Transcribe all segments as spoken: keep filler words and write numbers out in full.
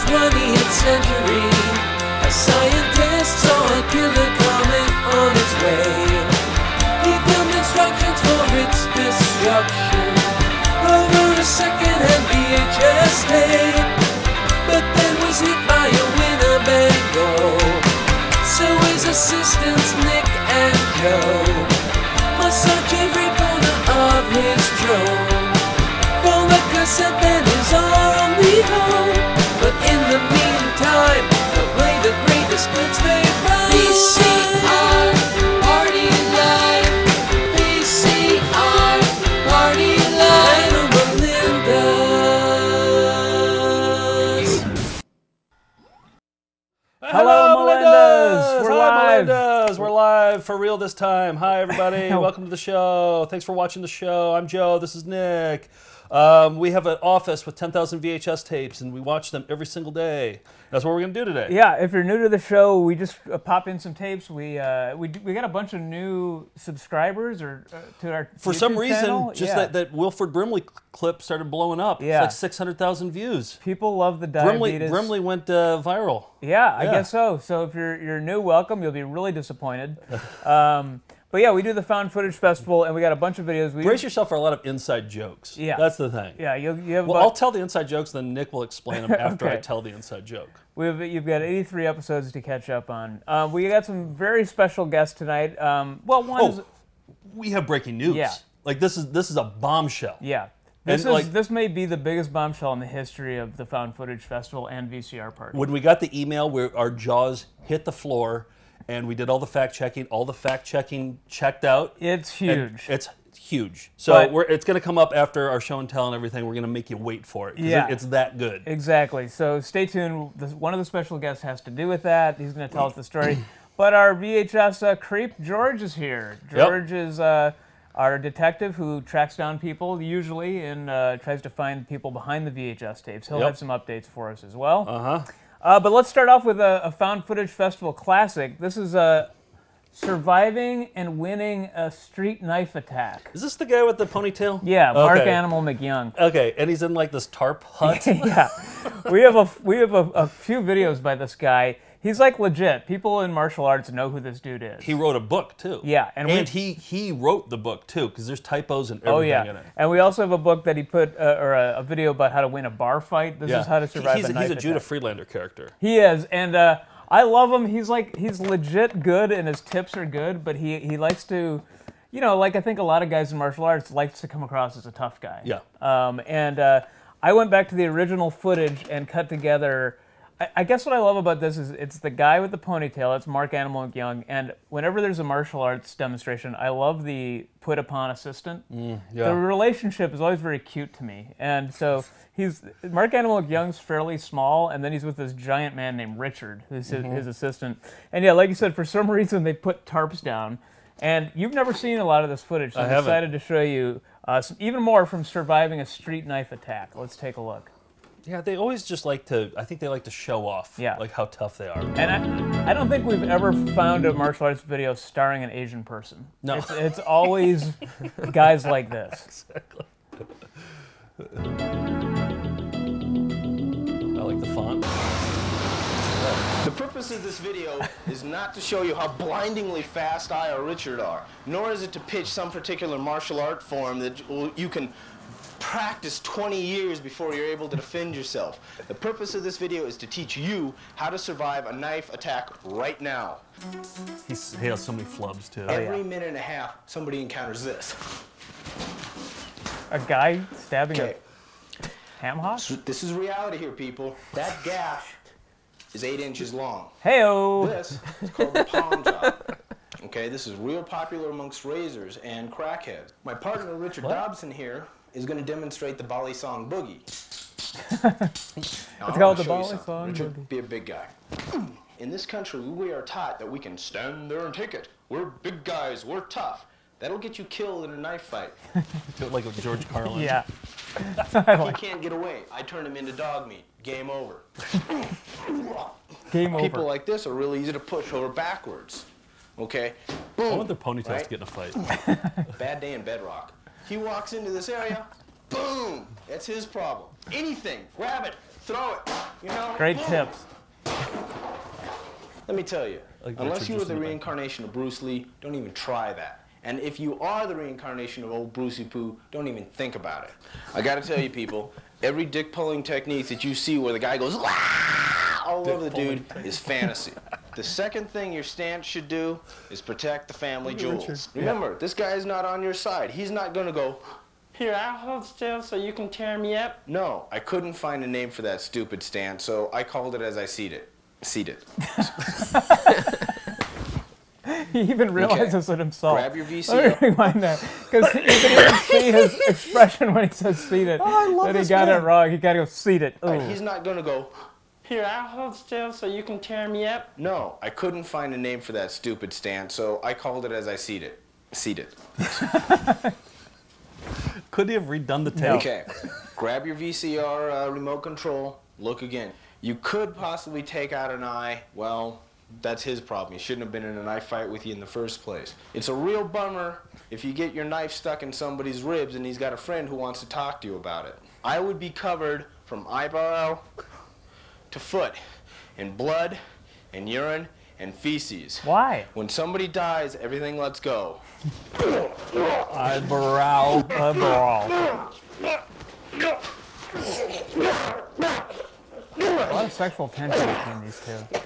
twentieth century, a scientist saw a killer comet on its way. He filmed instructions for its destruction over a second-hand V H S tape, but then was hit by a Winnebago. So his assistants Nick and Joe must search every corner of his drone for the cassette that is our only home. But in the meantime, they'll play the greatest hits they find. V C R, party live. V C R, party live. Anna Melinda's. Hello, Melinda's. We're Hi, live. Melinda's. We're live for real this time. Hi, everybody. Welcome to the show. Thanks for watching the show. I'm Joe. This is Nick. Um, we have an office with ten thousand V H S tapes, and we watch them every single day. That's what we're going to do today. Yeah, if you're new to the show, we just uh, pop in some tapes. We uh, we we got a bunch of new subscribers or uh, to our For YouTube some reason, channel. just yeah. that, that Wilford Brimley clip started blowing up. Yeah. It's like six hundred thousand views. People love the Brimley, diabetes. Brimley went uh, viral. Yeah, I Yeah. guess so. So if you're you're new, welcome. You'll be really disappointed. um, but yeah, we do the Found Footage Festival, and we got a bunch of videos. We Brace yourself for a lot of inside jokes. Yeah. That's the thing. Yeah, you you have Well, about, I'll tell the inside jokes, then Nick will explain them after I Okay. tell the inside joke. We've, you've got eighty-three episodes to catch up on. Uh, we got some very special guests tonight. Um, well, one is Oh, we have breaking news. Yeah. Like this is this is a bombshell. yeah. This And, is like- this may be the biggest bombshell in the history of the Found Footage Festival and V C R party. When we got the email, where our jaws hit the floor, and we did all the fact checking. All the fact checking checked out. It's and huge. It's huge. So But- we're, it's going to come up after our show and tell and everything. We're going to make you wait for it. 'Cause Yeah. it, it's that good. Exactly. So stay tuned. The, one of the special guests has to do with that. He's going to tell us the story. But our V H S uh, creep, George, is here. George is uh, our detective who tracks down people usually and uh, tries to find people behind the V H S tapes. He'll Yep. have some updates for us as well. Uh-huh. Uh, but let's start off with a, a Found Footage Festival classic. This is uh, surviving and winning a street knife attack. Is this the guy with the ponytail? Yeah, Mark Okay. Animal McYoung. Okay, and he's in like this tarp hut. Yeah, we have a we have a, a few videos by this guy. He's like legit. People in martial arts know who this dude is. He wrote a book too. Yeah, and and, we- he he wrote the book too because there's typos and everything Oh yeah, in it. and we also have a book that he put, uh, or a, a video about how to win a bar fight. This Yeah. is how to survive He's a a, knife he's a Judah attack. Friedlander character. He is, and uh, I love him. He's like he's legit good, and his tips are good. But he he likes to, you know, like I think a lot of guys in martial arts likes to come across as a tough guy. Yeah. Um, and uh, I went back to the original footage and cut together. I, I guess what I love about this is it's the guy with the ponytail. It's Mark Animal McYoung. And whenever there's a martial arts demonstration, I love the put upon assistant. yeah. The relationship is always very cute to me. And so he's Mark Animal McYoung's fairly small, and then he's with this giant man named Richard, who's his, his assistant. And yeah, like you said, for some reason they put tarps down. And you've never seen a lot of this footage, so I I'm haven't. excited to show you uh, some, even more from surviving a street knife attack. Let's take a look. Yeah, they always just like to, I think they like to show off Yeah. like how tough they are. And I, I don't think we've ever found a martial arts video starring an Asian person. No. It's, it's always guys like this. Exactly. I like the font. The purpose of this video is not to show you how blindingly fast I or Richard are, nor is it to pitch some particular martial art form that you can practice twenty years before you're able to defend yourself. The purpose of this video is to teach you how to survive a knife attack right now. He's, he has so many flubs too. Every minute and a half, somebody encounters this. A guy stabbing Okay, a ham hock? so this is reality here, people. That gash is eight inches long. Hey-o! This is called the palm chop. Okay, this is real popular amongst razors and crackheads. My partner, Richard Dobson here, is going to demonstrate the Bali Song Boogie. It's called the Bali Song Song Richard, Boogie. be a big guy. In this country, we are taught that we can stand there and take it. We're big guys, we're tough. That'll get you killed in a knife fight. Do it like with George Carlin. Yeah. He can't get away. I turn him into dog meat. Game over. Game over. People like this are really easy to push over backwards. Okay? Boom. I want their ponytails Right? to get in a fight. Bad day in bedrock. He walks into this area, boom! That's his problem. Anything, grab it, throw it. You know? Great Boom. tips. Let me tell you, Like unless Richard you were just the in the back. reincarnation of Bruce Lee, don't even try that. And if you are the reincarnation of old Brucey Poo, don't even think about it. I gotta tell you people, every dick pulling technique that you see where the guy goes Wah! all over the dude is fantasy. The second thing your stance should do is protect the family jewels. Remember, this guy is not on your side. He's not gonna go, here, I'll hold still so you can tear me up. No, I couldn't find a name for that stupid stance, so I called it as I seed it. Seed it. He even realizes Okay. it himself. Grab your V C R. Let me rewind that, because you can even see his expression when he says "seat it." Oh, I love that he this got man. it wrong. He got to go "seat it." Right, Ooh. he's not gonna go, here, I'll hold still so you can tear me up. No, I couldn't find a name for that stupid stance, so I called it as I seed it. Seed it. Could he have redone the tape? Okay, grab your V C R uh, remote control, look again. You could possibly take out an eye. Well, that's his problem. He shouldn't have been in a knife fight with you in the first place. It's a real bummer if you get your knife stuck in somebody's ribs and he's got a friend who wants to talk to you about it. I would be covered from eyebrow to foot in blood and urine and feces. Why? When somebody dies, everything lets go. Eyebrow. Eyebrow. A lot of sexual tension between these two.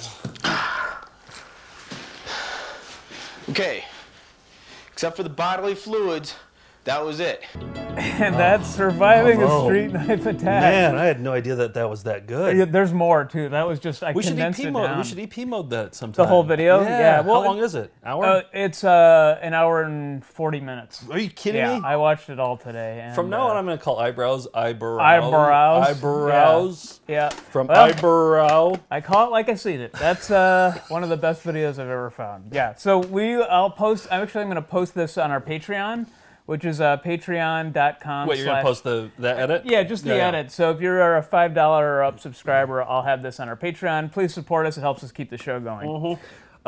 Okay, except for the bodily fluids, that was it. And that's surviving Bravo. a street knife attack. Man, I had no idea that that was that good. Yeah, there's more too. That was just I we should condensed E P it mode. down. We should E P mode that sometime. The whole video? Yeah. Yeah, well, How long is it? Hour? Uh, it's uh, an hour and forty minutes. Are you kidding Yeah, me? I watched it all today. And, From now uh, on, I'm going to call eyebrows eyebrows. Eyebrows. Eyebrows. Yeah. From Well, eyebrow. I call it like I see it. That's uh, one of the best videos I've ever found. Yeah. So we, I'll post. I'm actually going to post this on our Patreon, which is uh, patreon dot com. Wait, you're going to post the that edit? Yeah, just the Yeah, yeah. edit. So if you're a five dollar or up subscriber, I'll have this on our Patreon. Please support us. It helps us keep the show going. Mm-hmm.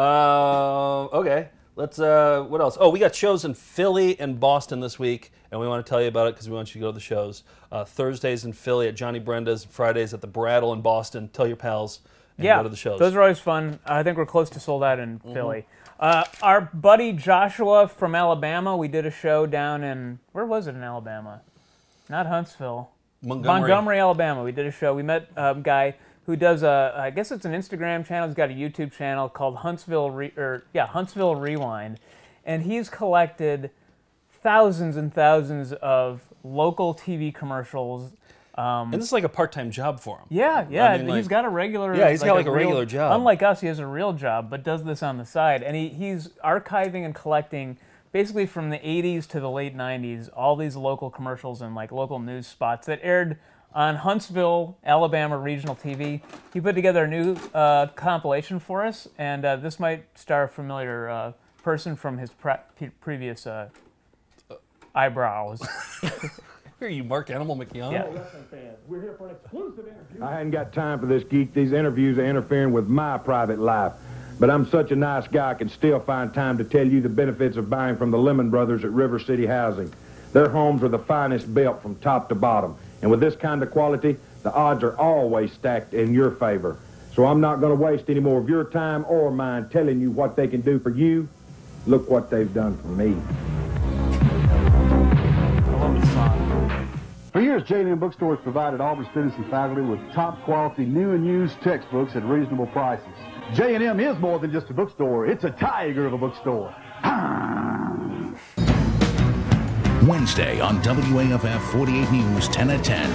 Uh, okay. Let's, uh, what else? Oh, we got shows in Philly and Boston this week, and we want to tell you about it because we want you to go to the shows. Uh, Thursdays in Philly at Johnny Brenda's, Fridays at the Brattle in Boston. Tell your pals and Yeah, go to the shows. those are always fun. I think we're close to sold out in Philly. Uh, our buddy Joshua from Alabama, we did a show down in, where was it in Alabama? Not Huntsville. Montgomery. Montgomery, Alabama. We did a show. We met a guy who does a, I guess it's an Instagram channel. He's got a YouTube channel called Huntsville, Re, or yeah, Huntsville Rewind. And he's collected thousands and thousands of local T V commercials. Um, And this is like a part-time job for him. Yeah, yeah. I mean, he's like- got a regular. Yeah, he's got like a real- regular job. Unlike us, he has a real job, but does this on the side. And he, he's archiving and collecting, basically from the eighties to the late nineties, all these local commercials and like local news spots that aired on Huntsville, Alabama regional T V. He put together a new uh, compilation for us, and uh, this might star a familiar uh, person from his pre previous uh, eyebrows. Who are you, Mark Animal McKeon? Yeah. We're here for an exclusive interview. I hadn't got time for this geek. These interviews are interfering with my private life. But I'm such a nice guy, I can still find time to tell you the benefits of buying from the Lemon Brothers at River City Housing. Their homes are the finest built from top to bottom. And with this kind of quality, the odds are always stacked in your favor. So I'm not going to waste any more of your time or mine telling you what they can do for you. Look what they've done for me. I love the song. For years, J and M Bookstores provided Auburn students and faculty with top-quality new and used textbooks at reasonable prices. J and M is more than just a bookstore. It's a tiger of a bookstore. Wednesday on W A F F forty-eight News, ten at ten.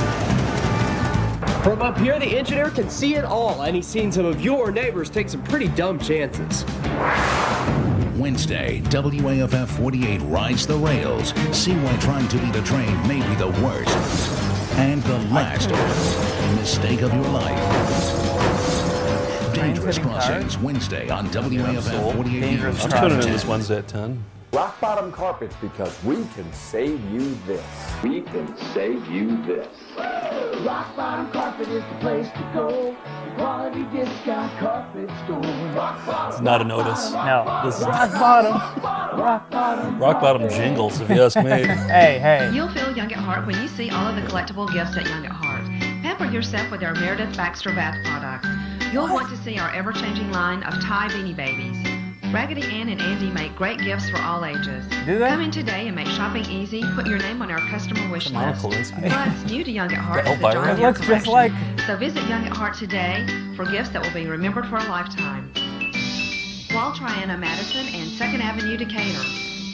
From up here, the engineer can see it all, and he's seen some of your neighbors take some pretty dumb chances. Wednesday, W A F F forty-eight rides the rails. See why trying to beat a train may be the worst and the last mistake of your life. Dangerous hitting Crossings, cars? Wednesday on W A F F forty-eight Dangerous News. I'm tuning in ten. this Wednesday at ten. Rock Bottom Carpets, because we can save you this. We can save you this. Rock Bottom Carpet is the place to go. Quality discount carpet store. Rock Bottom. It's not a notice. No. This is Rock bottom. Rock bottom. rock bottom jingles, if you ask me. Hey, hey. You'll feel young at heart when you see all of the collectible gifts at Young at Heart. Pamper yourself with our Meredith Baxter bath products. You'll want to see our ever-changing line of Thai Beanie Babies. Raggedy Ann and Andy make great gifts for all ages. Do they? Come in today and make shopping easy. Put your name on our customer wish list. Monica Lewinsky. Plus, new to Young at Heart is the Elvira. John It Deere looks just collection. like- So visit Young at Heart today for gifts that will be remembered for a lifetime. Wall Triana Madison and second Avenue Decatur.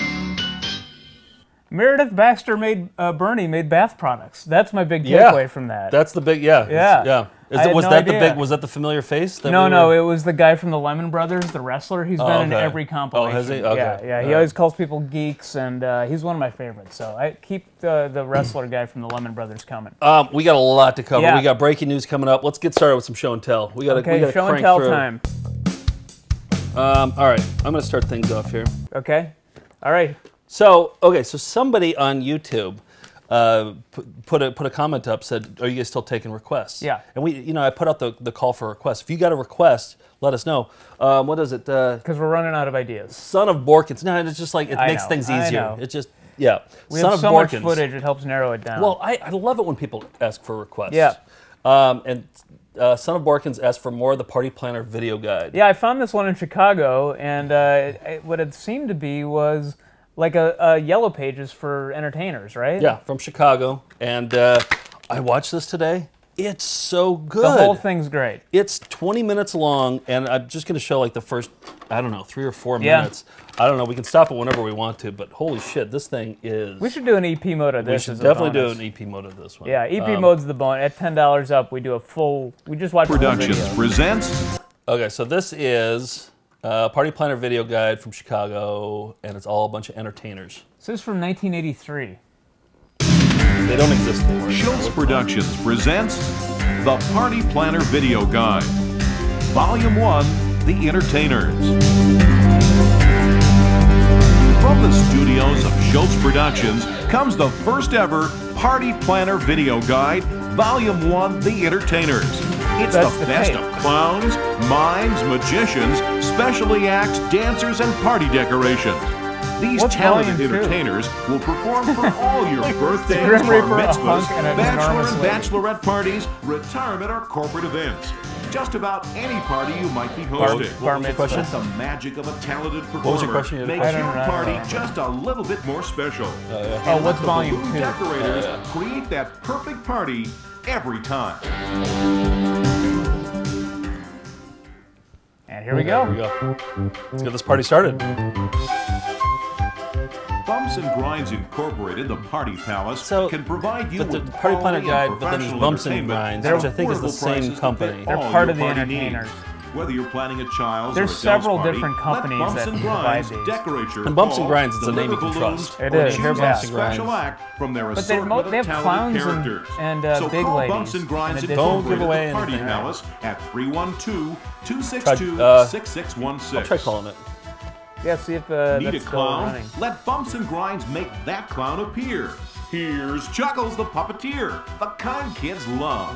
Meredith Baxter made uh, Bernie made bath products. That's my big Yeah. takeaway from that. That's the big, yeah. Yeah. Yeah. Is I it, had was no that the idea. big, was that the familiar face? That no, we no, were- it was the guy from the Lemon Brothers, the wrestler. He's Oh, been in okay. every compilation. Oh, has he? Okay. Yeah, yeah. He Yeah. always calls people geeks, and uh, he's one of my favorites. So I keep the the wrestler guy from the Lemon Brothers coming. Um, we got a lot to cover. Yeah. We got breaking news coming up. Let's get started with some show and tell. We got to Okay, we got show and crank tell through. time. Um, all right, I'm going to start things off here. Okay, all right. So, okay, so somebody on YouTube uh, pu- put a put a comment up, said, "Are you guys still taking requests?" Yeah. And we, you know, I put out the, the call for requests. If you got a request, let us know. Um, what is it? Uh, Because we're running out of ideas. Son of Borkins. No, it's just like it I makes know, things I easier. know. It just yeah. We Son have of so Borkins. much footage; it helps narrow it down. Well, I, I love it when people ask for requests. Yeah. Um, and uh, Son of Borkins asked for more of the Party Planner video guide. yeah, I found this one in Chicago, and uh, it, what it seemed to be was like a, a yellow pages for entertainers, right? Yeah, from Chicago. And uh, I watched this today. It's so good. The whole thing's great. It's twenty minutes long, and I'm just going to show like the first, I don't know, three or four Yeah. minutes. I don't know. We can stop it whenever we want to, but holy shit, this thing is. We should do an E P mode of We this. should as a definitely do bonus. an E P mode of this one. Yeah, E P Um, mode's the bone. At ten dollars up, we do a full. We just watch the whole Productions video. presents Okay, so this is a Party Planner video guide from Chicago, and it's all a bunch of entertainers. This is from nineteen eighty-three. They don't exist anymore. Schultz Productions presents the Party Planner Video Guide. Volume one, The Entertainers. From the studios of Schultz Productions comes the first ever Party Planner Video Guide, Volume one, The Entertainers. It's That's the the best tape. of clowns, mimes, magicians, specialty acts, dancers, and party decorations. These What's talented volume two? entertainers will perform for all your birthdays, Grim bar Reaper, a mitzvahs, hunk, and an bachelor enormous and lady. bachelorette parties, retirement, or corporate events. Just about any party you might be Bar- hosting. bar mitzvah. That's the magic of a talented performer. was your question? Makes I don't your know, I don't party know. just a little bit more special. Oh, yeah. Oh, And what's let the volume balloon two? decorators Oh, yeah. create that perfect party every time. And here we go. Here we go. Let's get this party started. Bumps and Grinds Incorporated, the Party Palace, So, can provide you but the with Party Planner quality guide, and but then there's professional Bumps and entertainment Grinds, at which I think is the affordable same prices to company. fit They're all part your of the party entertainers. needs. Whether you're planning a child's There's or a several party, different let companies Bumps that and provide Grinds these. decorate your And Bumps and hall, Grinds, it's a deliver name you can balloons, trust. It or is. choose They're a Bumps and special Grinds. act from their But they, assortment mo- of they have talented clowns and, characters. and uh, so big call ladies. Bumps and Grinds in addition. Don't give Incorporated, away the Party anything. Palace at three one two, two six two, Try, uh, six six one six. I'll try calling it. Yeah, see if uh, Need a that's still clown? running. Let Bumps and Grinds make that clown appear. Here's Chuckles the Puppeteer, the kind kids love.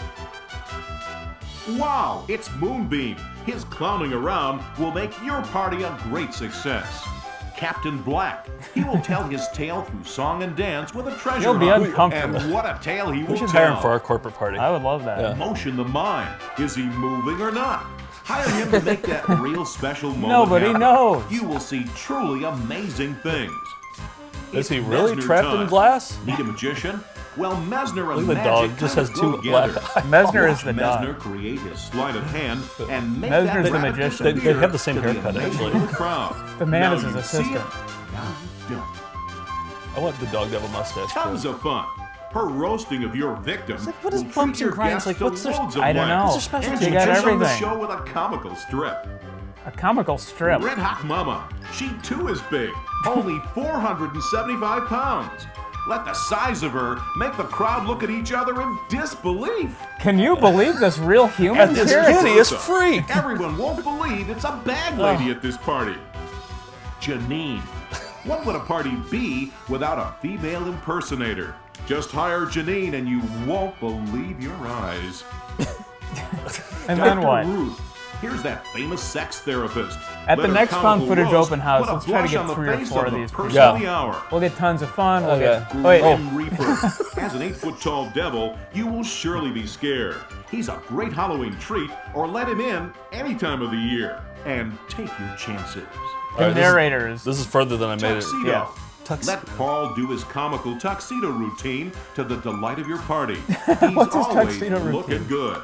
Wow, it's Moonbeam. His clowning around will make your party a great success. Captain Black. He will tell his tale through song and dance with a treasure You'll be hunt. uncomfortable. And what a tale he will We should tell. hire him for our corporate party. I would love that. Yeah. Motion the mind. Is he moving or not? Hire him to make that real special moment Nobody happen. knows. You will see truly amazing things. Is he It's really Mesner trapped in time. glass? Need a magician? Well, Mesner and Look at the magic dog, just kind has of go two together. black eyes. Mesner Watch is the Mesner dog. create his sleight of hand and make Mesner's that the rabbit magician. They- they disappear have the same to haircut, amazement actually. of the crowd. The man Now is his you see assistant. it, now you don't. I want the dog to have a mustache. Tons too. of fun. Her roasting of your victim like, what is will Bumps treat your and Grinds guests like? to What's their- loads of I don't laughs. know. What's their specialty? And They got she'll finish on the everything. show with a comical strip. A comical strip. Red Hot Mama. She too is big. Only four hundred seventy-five pounds. Let the size of her make the crowd look at each other in disbelief. Can you believe this real human And this here? hideous freak. Everyone won't believe it's a bag lady at this party. Janine. What would a party be without a female impersonator? Just hire Janine and you won't believe your eyes. And then Doctor what? Ruth. Here's that famous sex therapist. At Let the a next found comical footage roast open house, put a let's try to blush get on the three or face four of of the these. person Yeah. of the hour. We'll get tons of fun. We'll Okay. get. Wait. Grim Reaper. As an eight-foot-tall devil, you will surely be scared. He's a great Halloween treat, or let him in any time of the year. And take your chances. The All right, this is- narrators. This is further than I made it. Tuxedo. Yeah. Tux- Let Paul do his comical tuxedo routine to the delight of your party. He's What's his always tuxedo routine? looking good.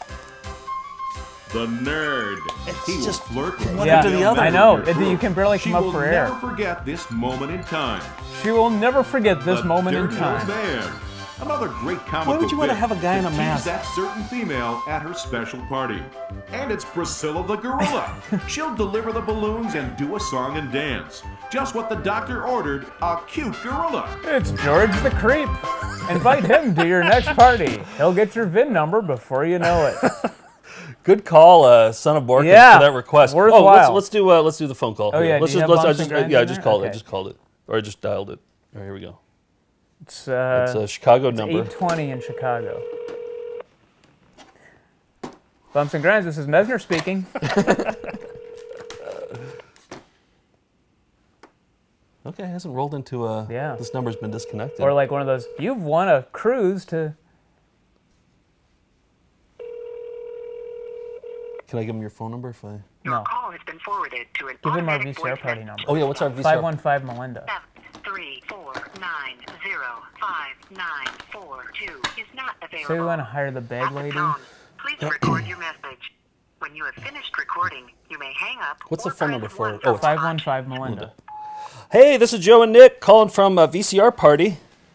The nerd. He will just flirt with one Yeah, after the other. I know. Your It- you group. can barely She come up will for air. never forget this moment in time. She will never forget this The moment in Dirty Old time. Man. Another great comical Why would you want to bit have a guy in a to mask? tease that certain female at her special party. And it's Priscilla the Gorilla. She'll deliver the balloons and do a song and dance. Just what the doctor ordered, a cute gorilla. It's George the Creep. Invite him to your next party. He'll get your V I N number before you know it. Good call, uh, son of Borkin, Yeah, for that request. worthwhile. Oh, let's, let's do uh, let's do the phone call. Oh, here. yeah, let's do you just have let's I bumps just and grinds yeah, I in just there? called it. Okay. Just called it, or I just dialed it. All right, here we go. It's, uh, It's a Chicago it's number. eight twenty in Chicago. Bumps and Grinds, this is Mesner speaking. Okay, it hasn't rolled into a. Yeah. This number's been disconnected. Or like one of those, you've won a cruise to... Can I give him your phone number if I? No. Call has been forwarded to an Give him our automatic V C R voice party message. number. Oh yeah, what's our V C R? five one five Melinda. Seven three four nine zero five nine four two is not available. Say we want to hire the bag At the lady. tone, please record your message. When you have finished recording, you may hang up. What's or the phone press number for one it? Oh, it's five one five Melinda. Hey, this is Joe and Nick calling from a V C R party.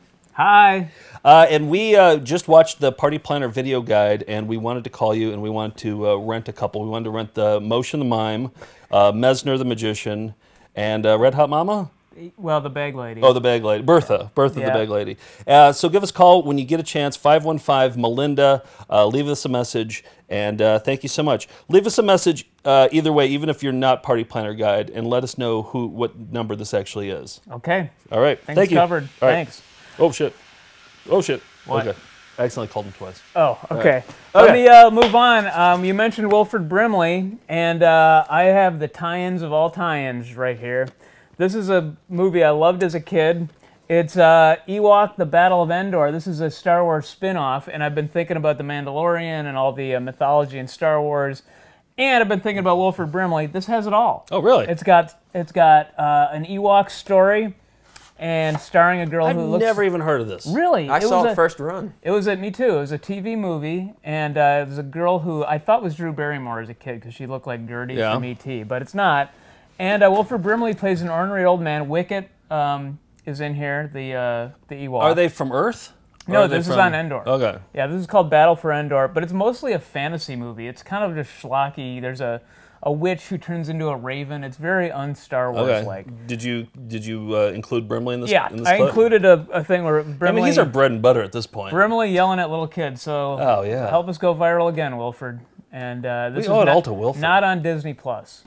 Hi. Uh, and we uh, just watched the Party Planner video guide, and we wanted to call you, and we wanted to uh, rent a couple. We wanted to rent the Motion the Mime, uh, Mesner the Magician, and uh, Red Hot Mama? Well, the bag lady. Oh, the bag lady. Bertha. Bertha Yeah. the bag lady. Uh, so give us a call when you get a chance, five one five Melinda. Uh, leave us a message, and uh, thank you so much. Leave us a message uh, either way, even if you're not Party Planner Guide, and let us know who what number this actually is. Okay. All right. Things Thank you. covered. All right. Thanks. Oh, shit. Oh, shit. What? Okay. I accidentally called him twice. Oh, okay. Right. Let Okay. me uh, move on. Um, you mentioned Wilford Brimley, and uh, I have the tie-ins of all tie-ins right here. This is a movie I loved as a kid. It's uh, Ewok, The Battle of Endor. This is a Star Wars spin-off, and I've been thinking about The Mandalorian and all the uh, mythology in Star Wars, and I've been thinking about Wilford Brimley. This has it all. Oh, really? It's got it's got uh, an Ewok story, and starring a girl I've who looks... never even heard of this. Really? I saw was it a- first run. It was a, me too. It was a T V movie, and uh, it was a girl who I thought was Drew Barrymore as a kid because she looked like Gertie Yeah. from E T, but it's not. And uh, Wilford Brimley plays an ornery old man. Wicket um, is in here, the uh, the Ewok. Are they from Earth? Or No, are they this is from- on Endor. Okay. Yeah, this is called Battle for Endor, but it's mostly a fantasy movie. It's kind of just schlocky. There's a, a witch who turns into a raven. It's very un-Star Wars-like. Okay. Did you did you uh, include Brimley in this? Yeah, in this I clip? included a, a thing where Brimley... I mean, he's our bread and butter at this point. Brimley yelling at little kids, so Oh, yeah. help us go viral again, Wilford. And uh, this We is owe it not, all to Wilford. not on Disney Plus.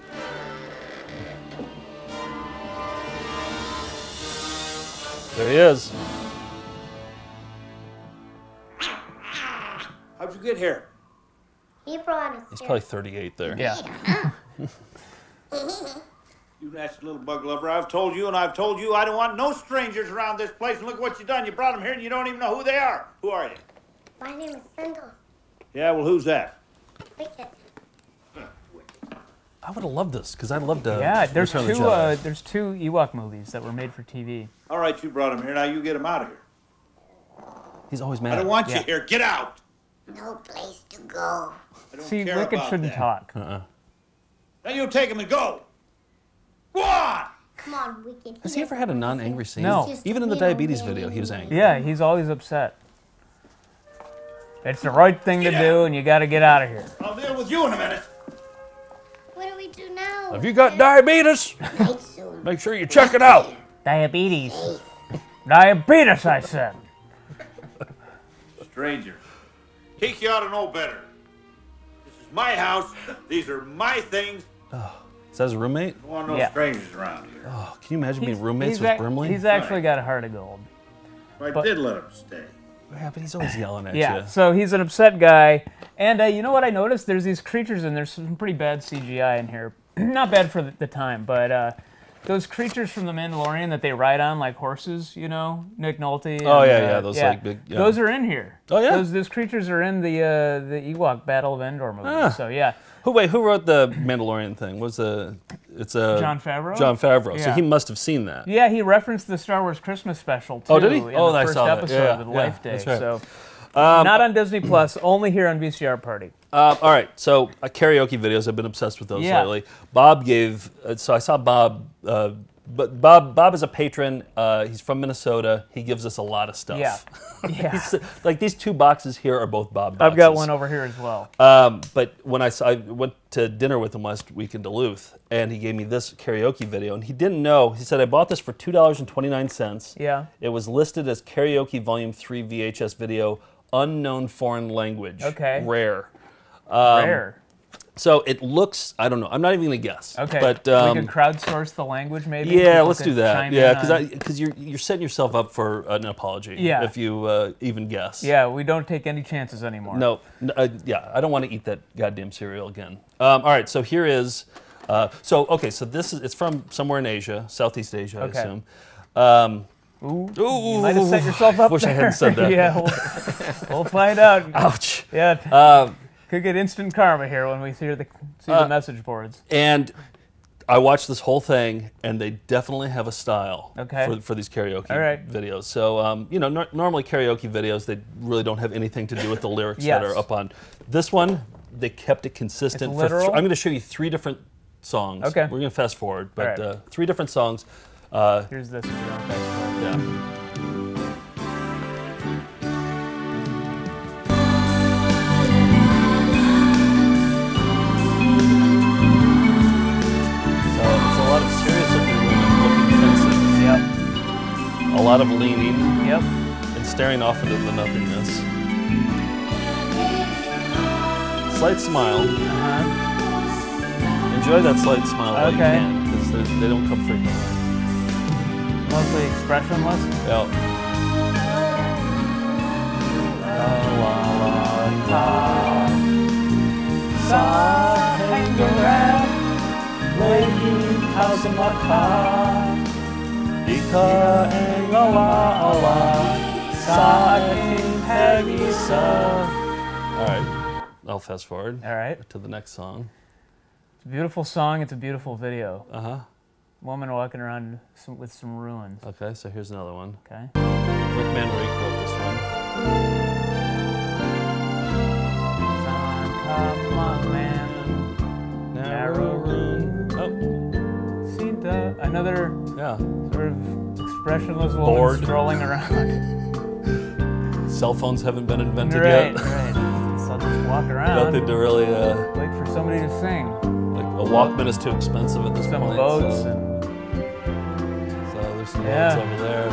There he is. How'd you get here? He brought us He's here. probably thirty-eight there. Yeah. You nasty little bug lover. I've told you and I've told you I don't want no strangers around this place. And look what you've done. You brought them here and you don't even know who they are. Who are you? My name is Sindel. Yeah, well, who's that? Wicket. I would have loved this because I loved. Uh, Yeah, there's Return of the two. Jedi. Uh, there's two Ewok movies that were made for T V. All right, you brought him here. Now you get him out of here. He's always mad. I don't want Yeah. you here. Get out. No place to go. I don't See, care Wicket about shouldn't that. talk. Uh-uh. Now you take him and go. Go on. Come on, Wicket. Has he ever had a non-angry scene? No. Even in the diabetes video, he was angry. Yeah, he's always upset. It's the right thing to do, and you got to get out of here. I'll deal with you in a minute. What do we do now? Have you got diabetes? Night soon. Make sure you check it out. Diabetes. Diabetes, I said. Strangers. Keek, you ought to know better. This is my house. These are my things. Is that his roommate? I don't want no Yeah. strangers around here. Oh, can you imagine being He's- roommates he's with ac- Brimley? He's actually got a heart of gold. I But- did let him stay. Yeah, but he's always yelling at Yeah, you. so he's an upset guy. And uh, you know what I noticed? There's these creatures, and there's some pretty bad C G I in here. not bad for the, the time, but uh, those creatures from The Mandalorian that they ride on like horses, you know, Nick Nolte. Oh and, yeah, uh, yeah, those yeah. like big. Yeah. Those are in here. Oh yeah. Those those creatures are in the uh, the Ewok Battle of Endor movie. Ah. So yeah. Who wait? Who wrote the Mandalorian thing? Was the it's a Jon Favreau. John Favreau. Yeah. So he must have seen that. Yeah, he referenced the Star Wars Christmas special too. Oh, did he? In Oh, the I first saw that. episode Yeah, of yeah, Life Day. that's right. So Um, not on Disney Plus, only here on V C R Party. Uh, all right, so uh, karaoke videos. I've been obsessed with those Yeah. lately. Bob gave. Uh, so I saw Bob. Uh, but Bob, Bob is a patron. Uh, he's from Minnesota. He gives us a lot of stuff. Yeah, yeah. He's, like these two boxes here are both Bob boxes. I've got one over here as well. Um, but when I, saw, I went to dinner with him last week in Duluth, and he gave me this karaoke video, and he didn't know. He said, I bought this for two dollars and twenty-nine cents. Yeah. It was listed as Karaoke Volume three V H S video, unknown foreign language. Okay. Rare. Um, Rare. So it looks, I don't know, I'm not even going to guess. Okay. But, um, we could crowdsource the language maybe? Yeah, People let's could do that. chime Yeah, in because on- because you're, you're setting yourself up for an apology Yeah. if you uh, even guess. Yeah, we don't take any chances anymore. No, n- uh, yeah, I don't want to eat that goddamn cereal again. Um, all right, so here is, uh, so okay, so this is it's from somewhere in Asia, Southeast Asia, Okay. I assume. Um, Ooh, ooh, you might have set yourself up Wish there. I hadn't said that. Yeah, we'll, we'll find out. Ouch. Yeah, Um, could get instant karma here when we see the see Uh, the message boards. And I watched this whole thing, and they definitely have a style Okay. for, for these karaoke All right. videos. So, um, you know, nor- normally karaoke videos, they really don't have anything to do with the lyrics that Yes. are up on. This one, they kept it consistent. It's for th- literal? I'm going to show you three different songs. Okay. We're going to fast forward, but All right. uh, three different songs. Uh, Here's this. If you want to fast forward. yeah. So it's a lot of serious looking women looking pensive. Yep. A lot of leaning. Yep. And staring off into the nothingness. Slight smile. Uh-huh. Enjoy that slight smile while you Okay. can, because they don't come frequently. Mostly expressionless. Yeah. All right, I'll fast forward. All right. To the next song. It's a beautiful song. It's a beautiful video. Uh huh. Woman walking around some, with some ruins. Okay, so here's another one. Okay. Rick Manrique wrote this one. Come on, man. Narrow room. Oh. Sita. Another Yeah. sort of expressionless woman Bored. strolling around. Cell phones haven't been invented right, yet. right. So I'll just walk around. Nothing to really. Uh, Wait for somebody to sing. like a Walkman is too expensive at this Some point. boats so. and So there's some Yeah. boats over there.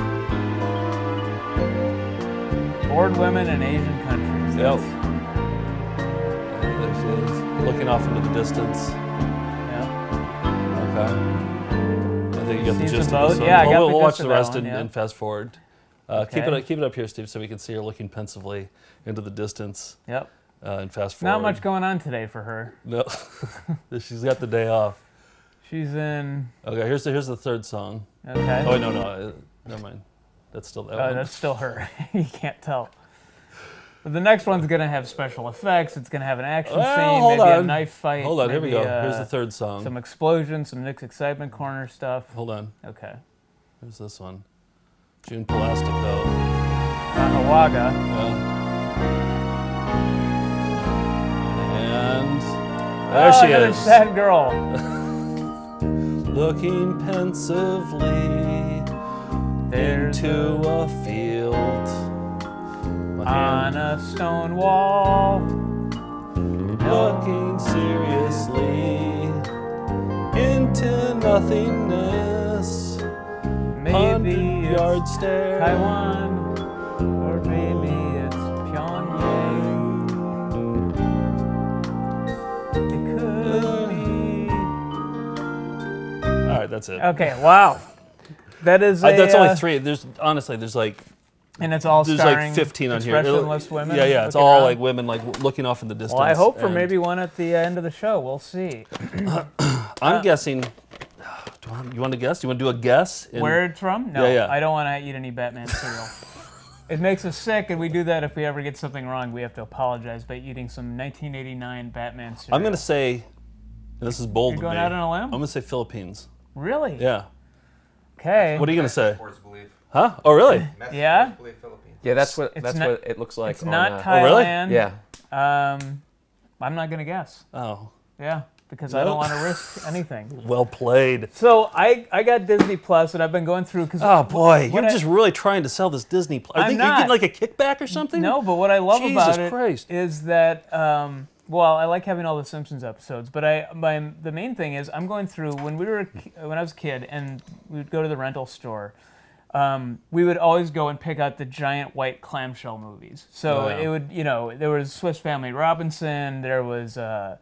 bored women in Asian countries. Yep. That's- There she is, looking off into the distance. Yeah. Okay. I think you got the Sees gist the of boat. this one. Yeah, I We'll, got we'll the watch gist the of that rest one, and, yeah. and fast forward. Uh, Keep Okay. it up, keep it up here, Steve, so we can see her looking pensively into the distance. Yep. Uh, and fast forward. Not much going on today for her. No, she's got the day off. She's in. Okay, here's the here's the third song. Okay. Oh wait, no, no, uh, never mind. That's still that Oh, one. that's still her. You can't tell. But the next one's gonna have special effects. It's gonna have an action Well, scene, hold maybe a on. knife fight. Hold on, here we maybe, go. Here's uh, the third song. Some explosions, some Nick's Excitement Corner stuff. Hold on. Okay. Here's this one. June Polastico. Nahawaga. Yeah. And there Oh, she another is. sad girl. Looking pensively There's into a field. My on hand a stone wall. looking seriously into nothingness. Maybe Hundred yard it's stare. Taiwan, or maybe it's Pyongyang. It could be. All right, that's it. Okay, wow. That is a, I, that's only uh, three. There's honestly, there's like And it's all there's starring like fifteen on here. expressionless women. Yeah, yeah. It's looking all around. like women like looking off in the distance. Well, I hope for and- maybe one at the end of the show. We'll see. I'm Uh, guessing. Do you, want, you want to guess? Do you want to do a guess? in- Where it's from? No, Yeah, yeah. I don't want to eat any Batman cereal. It makes us sick, and we do that if we ever get something wrong. We have to apologize by eating some nineteen eighty-nine Batman cereal. I'm going to say, and this is bold You're of going me. out on a limb? I'm going to say Philippines. Really? Yeah. Okay. What are you going to say? Huh? Oh, really? Yeah? Yeah, that's what It's that's not- what it looks like. It's on, not uh, Thailand. Yeah. Um, I'm not going to guess. Oh. Yeah, because I don't want to risk anything. Well played. So I, I got Disney Plus, and I've been going through because Oh boy, you're just really trying to sell this Disney. Plus. I I'm think you're not. getting like a kickback or something. No, but what I love Jesus about it Christ. is that um, well, I like having all the Simpsons episodes, but I my the main thing is I'm going through when we were a ki- when I was a kid and we would go to the rental store. Um, we would always go and pick out the giant white clamshell movies. So Oh, yeah. it would, you know, there was Swiss Family Robinson. There was, uh,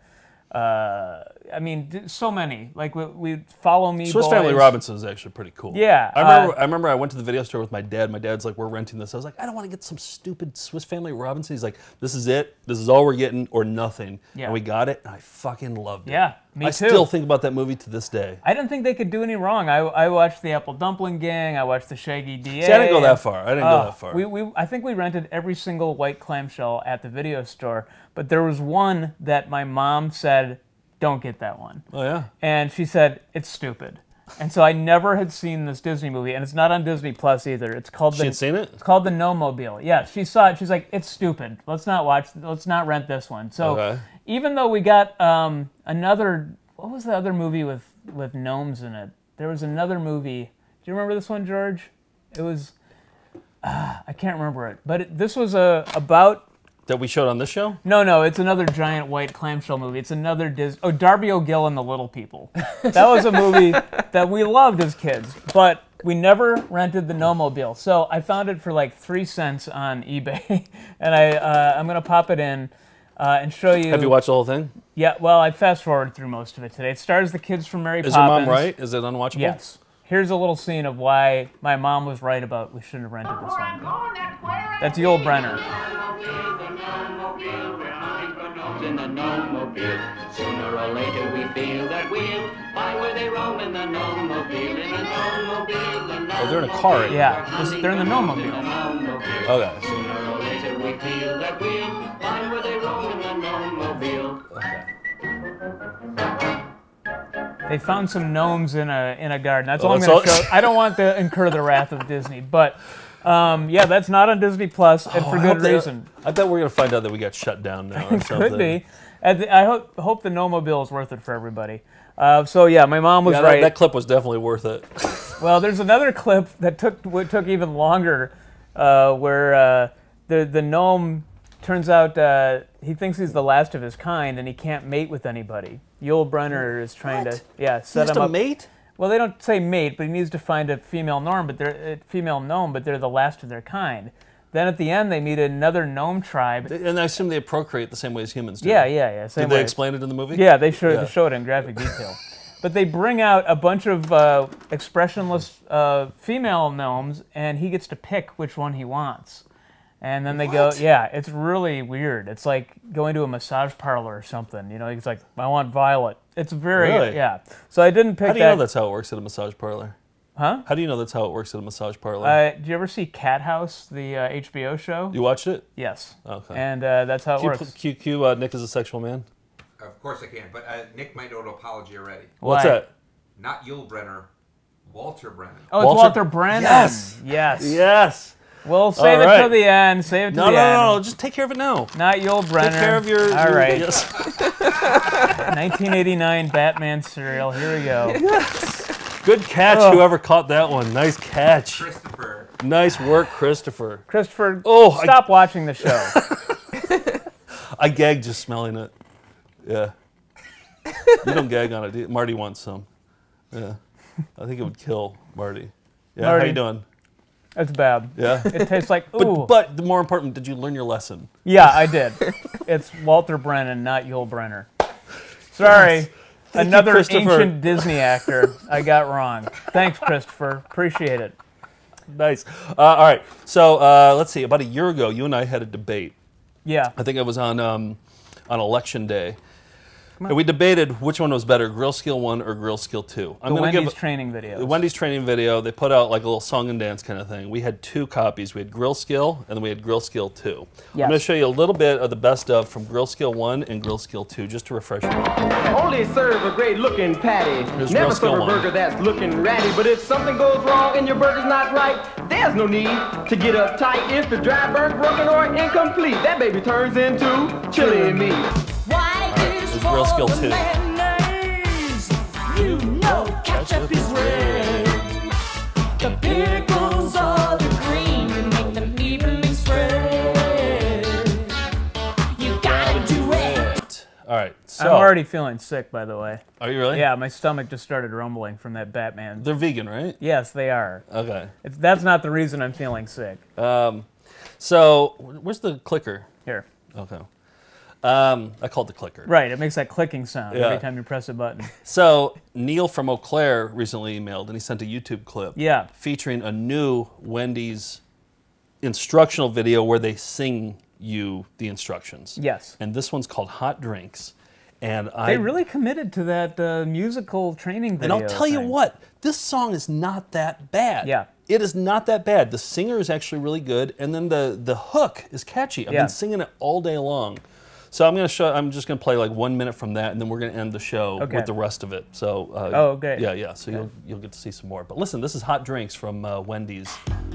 uh, I mean, d- so many. Like we we'd follow me. Swiss Boys. Family Robinson is actually pretty cool. Yeah, I remember. uh, I remember. I went to the video store with my dad. My dad's like, "We're renting this." I was like, "I don't want to get some stupid Swiss Family Robinson." He's like, "This is it. This is all we're getting, or nothing." Yeah. And we got it, and I fucking loved it. Yeah, me I too. still think about that movie to this day. I didn't think they could do any wrong. I, I watched the Apple Dumpling Gang. I watched the Shaggy D A. See, I didn't go that far. I didn't go Oh, that far. We, we, I think we rented every single white clamshell at the video store, but there was one that my mom said, don't get that one. Oh, yeah? And she said, it's stupid. And so I never had seen this Disney movie, and it's not on Disney Plus either. It's called She the, had seen it? It's called The No-Mobile. Yeah, she saw it. She's like, it's stupid. Let's not watch, let's not rent this one. So Okay. even though we got um, another, what was the other movie with, with gnomes in it? There was another movie. Do you remember this one, George? It was, uh, I can't remember it. But it, this was a, about... That we showed on this show? No, no, it's another giant white clamshell movie. It's another Dis. Oh, Darby O'Gill and the Little People. That was a movie that we loved as kids, but we never rented the No-Mobile. So I found it for like three cents on eBay, and I uh, I'm gonna pop it in uh, and show you. Have you watched the whole thing? Yeah. Well, I fast forwarded through most of it today. It stars the kids from Mary Is Poppins. your mom right? Is it unwatchable? Yes. Here's a little scene of why my mom was right about we shouldn't have rented this one. That's Yul Brenner. In the no-mobile. Sooner or later we feel that we'll find where they roam in the no-mobile. In the no-mobile, the no-mobile. Oh, they're in a car right now. Yeah, this, they're in the No-Mobile. Okay. Sooner or later we feel that we'll find where they roam in the no-mobile. They found some gnomes in a in a garden. That's Oh, all I'm that's going to all- show. I don't want to incur the wrath of Disney, but um, yeah, that's not on Disney Plus, and Oh, for I good hope they- reason. I thought we were going to find out that we got shut down now or something. Could be. At the- I hope hope the No-Mobile is worth it for everybody. Uh, so yeah, my mom was Yeah, that- right. That clip was definitely worth it. Well, there's another clip that took what took even longer, uh, where uh, the the gnome turns out uh, he thinks he's the last of his kind, and he can't mate with anybody. Yul Brenner is trying What? to yeah He set has him to up. mate? Well, they don't say mate, but he needs to find a female gnome, but they're a female gnome, but they're the last of their kind. Then at the end, they meet another gnome tribe. And I assume they procreate the same way as humans do. Yeah, yeah, yeah. Same Did they way. explain it in the movie? Yeah, they show, Yeah. they show it in graphic detail. But they bring out a bunch of uh, expressionless uh, female gnomes, and he gets to pick which one he wants. And then they What? go, yeah, it's really weird. It's like going to a massage parlor or something. You know, he's like, I want violet. It's very, Really? yeah. So I didn't pick How do you that. know that's how it works at a massage parlor? Huh? How do you know that's how it works at a massage parlor? Uh, did you ever see Cat House, the uh, H B O show? You watched it? Yes. Okay. And uh, that's how it Q, works. Q, Q, uh, Nick is a sexual man? Of course I can, but uh, Nick might know an apology already. What's Why? that? Not Yul Brenner, Walter Brennan. Oh, it's Walter- Walter Brennan. Yes. Yes. Yes. We'll save All it right. till the end. Save it to No, the no, end. no, no, just take care of it now. Not Yul Brenner. Take care of your... All your- right. Yes. nineteen eighty-nine Batman cereal. Here we go. Good catch, Oh. whoever caught that one. Nice catch. Christopher. Nice work, Christopher. Christopher, Oh, I- stop watching the show. I gagged just smelling it. Yeah. You don't gag on it. do you? Marty wants some. Yeah. I think it would kill Marty. Yeah, Marty. how you doing? It's bad. Yeah. It tastes like ooh. But, but the more important, did you learn your lesson? Yeah, I did. It's Walter Brennan, not Yul Brenner. Sorry. Yes. Thank you, Another Christopher. ancient Disney actor I got wrong. Thanks, Christopher. Appreciate it. Nice. Uh, all right. So uh, let's see. About a year ago, you and I had a debate. Yeah. I think it was on um, on election day. And we debated which one was better, Grill Skill one or Grill Skill two. I'm the gonna Wendy's give training video. The Wendy's training video, they put out like a little song and dance kind of thing. We had two copies. We had Grill Skill, and then we had Grill Skill two. Yes. I'm going to show you a little bit of the best of from Grill Skill one and Grill Skill two, just to refresh your mind. Only serve a great looking patty. Here's Never Grill Skill serve a one. burger that's looking ratty. But if something goes wrong and your burger's not right, there's no need to get uptight. If the dry burn broken or incomplete, that baby turns into chili meat. Why Here's Grill Skill two. You know ketchup is red. The pickles are the green to make them evenly spread. You gotta do it. All right, so. I'm already feeling sick, by the way. Are you really? Yeah, my stomach just started rumbling from that Batman. They're vegan, right? Yes, they are. Okay. It's, that's not the reason I'm feeling sick. Um, so, where's the clicker? Here. Okay. Um, I called the clicker. Right, it makes that clicking sound Yeah. every time you press a button. So, Neil from Eau Claire recently emailed, and he sent a YouTube clip Yeah. featuring a new Wendy's instructional video where they sing you the instructions. Yes. And this one's called Hot Drinks. And I They really committed to that uh, musical training And video. I'll tell you thing. what, this song is not that bad. Yeah. It is not that bad. The singer is actually really good, and then the the hook is catchy. I've Yeah. been singing it all day long. So I'm gonna show. I'm just gonna play like one minute from that, and then we're gonna end the show Okay. with the rest of it. So. Uh, Oh, okay. Yeah, yeah. So Okay. you'll you'll get to see some more. But listen, this is Hot Drinks from uh, Wendy's.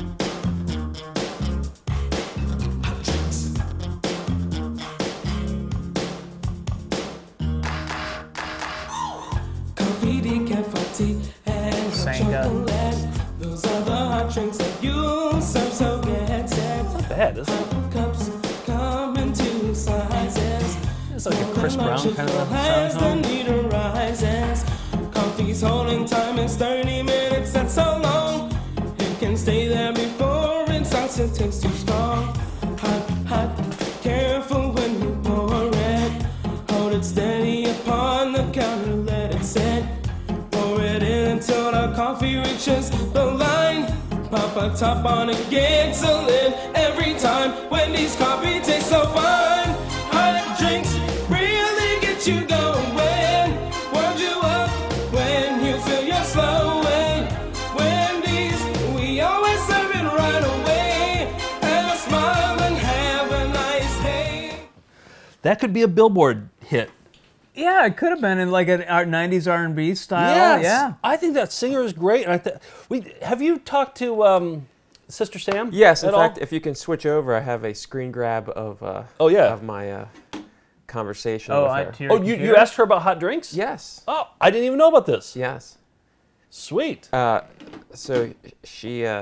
Coffee, decaf, tea, and Sanka. chocolate. Those are the hot drinks that you serve, so get set. Not bad, is it? Cups come in two sizes. It's like a Chris Brown kind of As sound the home. need arises, coffee's holding time is thirty minutes. That's so long. It can stay there before it starts to taste too strong. Hot, hot, careful when you pour it. Hold it steady upon the counter, let it sit. Pour it in until the coffee reaches the line. Pop a top on it, gets a lid every time. Wendy's coffee tastes so fine. Hot drinks really get you going. Warms you up when you feel you're slowing. Wendy's, we always serve it right away. Have a smile and have a nice day. That could be a Billboard hit. Yeah, it could have been in like an our nineties R and B style. Yes. Yeah. I think that singer is great. And I th- we have you talked to um, Sister Sam? Yes, in at fact, all? if you can switch over, I have a screen grab of uh, Oh, yeah. of my uh, conversation Oh, with I- her. to your Oh, you, you computer? asked her about hot drinks? Yes. Oh, I didn't even know about this. Yes. Sweet. Uh, so she, uh,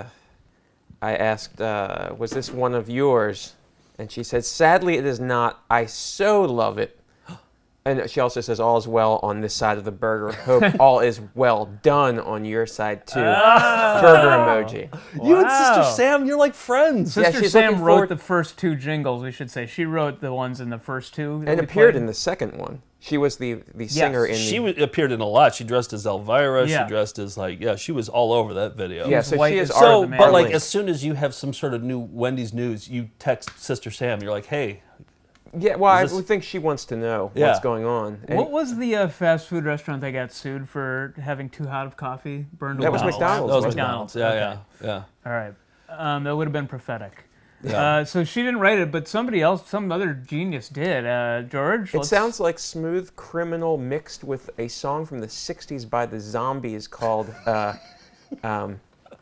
I asked, uh, was this one of yours? And she said, sadly, it is not. I so love it. And she also says, all is well on this side of the burger. Hope all is well done on your side, too. Oh. Burger emoji. You and Wow. Sister Sam, you're like friends. Yeah, Sister she's Sam looking wrote forward- the first two jingles, we should say. She wrote the ones in the first two. that And we appeared played. in the second one. She was the, the singer in She the... w- appeared in a lot. She dressed as Elvira. Yeah. She dressed as like, yeah, she was all over that video. Yeah, so white she is as our, So, the man. but like, link. as soon as you have some sort of new Wendy's news, you text Sister Sam. You're like, hey, Yeah, well, I Is this- would think she wants to know Yeah. what's going on. And What was the uh, fast food restaurant that got sued for having too hot of coffee burned? That was McDonald's. McDonald's, that was wasn't it? McDonald's. Yeah, Okay. yeah, yeah. All right. Um, that would have been prophetic. Yeah. Uh, so she didn't write it, but somebody else, some other genius did. Uh, George? It let's- sounds like Smooth Criminal mixed with a song from the sixties by the Zombies called, uh, um,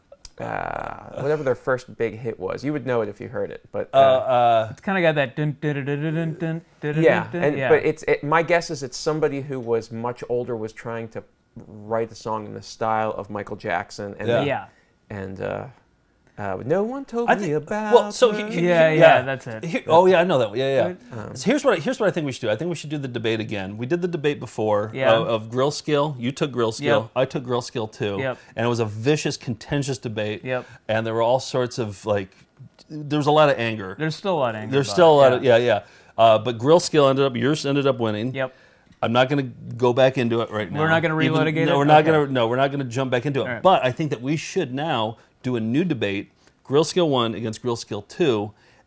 uh, whatever their first big hit was. You would know it if you heard it, but Uh, uh, It's kind of got that dun dun dun dun dun dun dun dun yeah. dun, And yeah. but it's it, my guess is it's somebody who was much older was trying to write a song in the style of Michael Jackson, and Yeah. yeah. and uh, uh, no one told I me think. about. Well, so her. he- he- Yeah, he- yeah, that's it. Here- oh yeah, I know that. one. Yeah, yeah. Um, So here's what I, here's what I think we should do. I think we should do the debate again. We did the debate before Yeah. of, of grill skill. You took grill skill. Yep. I took grill skill too. Yep. And it was a vicious, contentious debate. Yep. And there were all sorts of like, there was a lot of anger. There's still a lot of anger. There's about still a lot it, of yeah, yeah. Uh, but grill skill ended up yours ended up winning. Yep. I'm not going to go back into it right now. We're not gonna Even- relitigate no, it? We're not Okay. going to. No, we're not going to jump back into it. All right. But I think that we should now do a new debate: Grill Skill One against Grill Skill Two,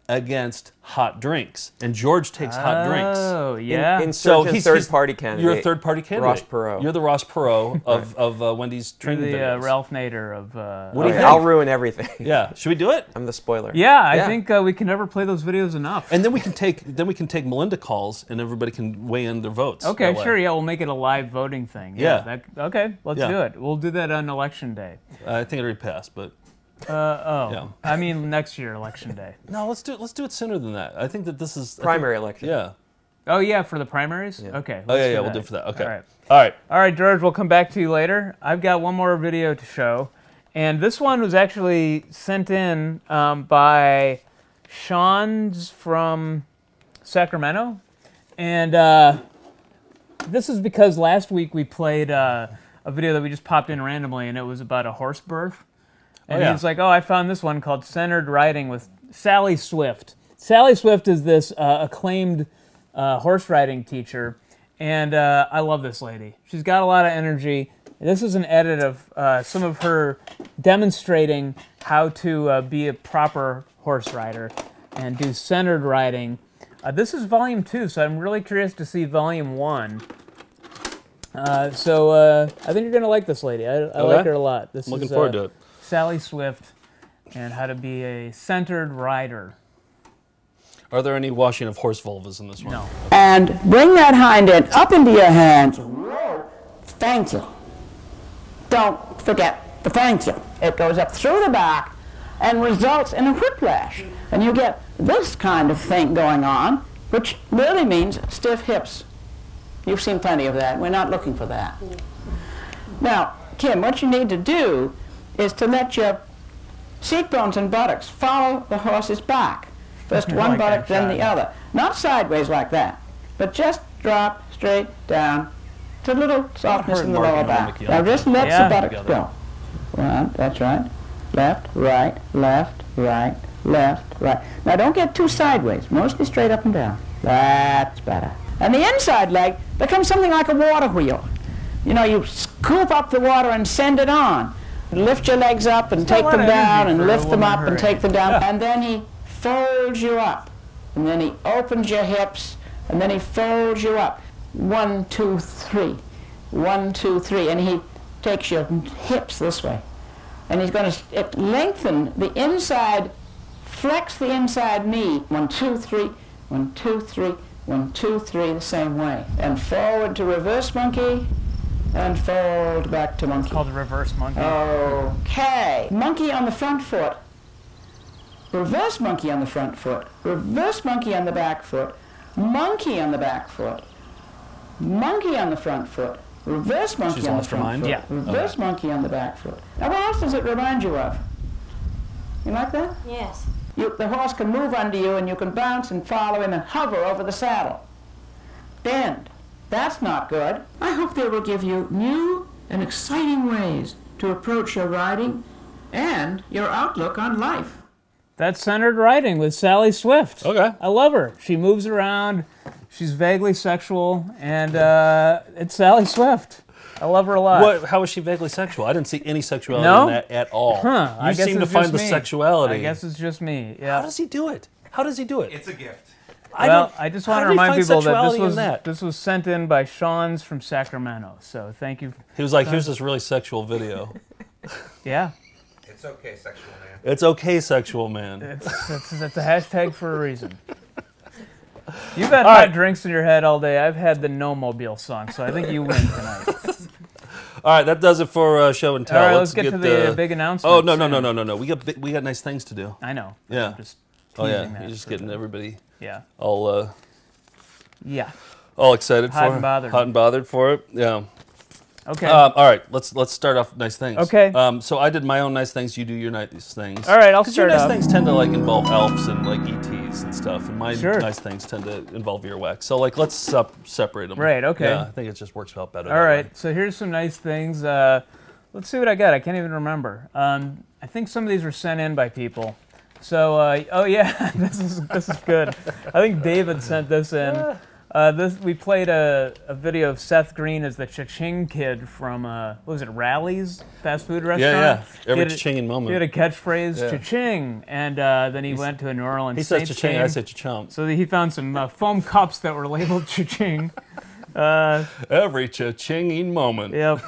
against hot drinks, and George takes hot drinks. Oh, yeah. In, So insurgent he's third-party candidate. You're a third-party candidate. Ross Perot. You're the Ross Perot of, of uh, Wendy's You're training the uh, videos. Ralph Nader of... Uh, What do you Okay, think? I'll ruin everything. Yeah, should we do it? I'm the spoiler. Yeah, I Yeah. think uh, we can never play those videos enough. And then we can take then we can take Melinda calls, and everybody can weigh in their votes. Okay, that way. sure, yeah, we'll make it a live voting thing. Yeah. That, okay, let's Yeah. do it. We'll do that on election day. I think it already passed, but Uh, oh, Yeah. I mean next year, election day. no, let's do it. Let's do it sooner than that. I think that this is I Primary think- election. Yeah. Oh, yeah, for the primaries? Okay. Oh let's yeah, do yeah. We'll that. do it for that. Okay. All right. All right. All right, George, we'll come back to you later. I've got one more video to show. And this one was actually sent in um, by Sean's from Sacramento. And uh, this is because last week we played uh, a video that we just popped in randomly, and it was about a horse birth. And Oh, yeah. he was like, oh, I found this one called Centered Riding with Sally Swift. Sally Swift is this uh, acclaimed uh, horse riding teacher, and uh, I love this lady. She's got a lot of energy. This is an edit of uh, some of her demonstrating how to uh, be a proper horse rider and do centered riding. Uh, this is volume two, so I'm really curious to see volume one. Uh, so uh, I think you're going to like this lady. I, I Okay. like her a lot. This I'm looking is, forward uh, to it. Sally Swift and how to be a centered rider. Are there any washing of horse vulvas in this one? No. And bring that hind end up into your hands. Whoa. Thank you. Don't forget the thank you. It goes up through the back and results in a whiplash. And you get this kind of thing going on, which really means stiff hips. You've seen plenty of that. We're not looking for that. Now, Kim, what you need to do is to let your seat bones and buttocks follow the horse's back. First I one like buttock, that then shot. the other. Not sideways like that, but just drop straight down to a little softness heard in the Mark lower and back. Mickey Now all just the let time. the Yeah. buttocks Together. go. One, that's right. Left, right, left, right, left, right. Now don't get too sideways, mostly straight up and down. That's better. And the inside leg becomes something like a water wheel. You know, you scoop up the water and send it on. Lift your legs up and It's got a take lot them of down energy and for a lift them woman up her and age. take them down. And then he folds you up. And then he opens your hips. And then he folds you up. One, two, three. One, two, three. And he takes your hips this way. And he's going to lengthen the inside, flex the inside knee. One, two, three. One, two, three. One, two, three, the same way. And forward to reverse monkey. And fold back to monkey. It's called the reverse monkey. Okay. Monkey on the front foot. Reverse monkey on the front foot. Reverse monkey on the back foot. Monkey on the back foot. Monkey on the front foot. Reverse monkey She's on the lost her front mind? foot. Yeah. Reverse Okay. monkey on the back foot. Now what else does it remind you of? You like that? Yes. You, the horse can move under you and you can bounce and follow him and hover over the saddle. Bend. That's not good. I hope they will give you new and exciting ways to approach your riding and your outlook on life. That's centered riding with Sally Swift. Okay. I love her. She moves around. She's vaguely sexual, and uh, it's Sally Swift. I love her a lot. What? How is she vaguely sexual? I didn't see any sexuality No? in that at all. Huh. You I guess seem to it's find just the me. sexuality. I guess it's just me. Yeah. How does he do it? How does he do it? It's a gift. I well, don't- I just how want to did he remind find people that this sexuality in was that? this was sent in by Sean's from Sacramento. So thank you. He was like, "Here's this really sexual video." Yeah. It's okay, sexual man. It's okay, sexual man. It's, it's, it's a hashtag for a reason. You've had All hot right. drinks in your head all day. I've had the No Mobile song, so I think you win tonight. All right, that does it for uh, show and tell. All right, let's get to the, uh, big announcement Oh no no soon. no no no no! We got bi- we got nice things to do. I know. Yeah. I'm just oh yeah. teasing that You're just for getting the- everybody. Yeah. All uh, Yeah. all excited Hot for and it. bothered. Hot and bothered for it. Yeah. Okay. Um, all right, let's let's start off nice things. Okay. Um, so I did my own nice things. You do your nice things. All right, I'll 'Cause your start nice off. things tend to like involve elves and like E Ts and stuff, and my Sure. nice things tend to involve earwax. So like let's sep- separate them. Right, okay. Yeah, I think it just works out better. All that right, way. so here's some nice things. Uh, let's see what I got. I can't even remember. Um, I think some of these were sent in by people. So, uh, oh yeah, this is this is good. I think David sent this in. Uh, this we played a, a video of Seth Green as the Cha-Ching kid from uh, what was it, Rally's fast food restaurant? Yeah, yeah. Every He had a- cha-ching moment. He had a catchphrase, Yeah. Cha-Ching, and uh, then he He's- went to a New Orleans he says Saints cha-ching, game. I say cha-chump. So he found some uh, foam cups that were labeled Cha-Ching. Uh, Every cha-chinging moment. Yep.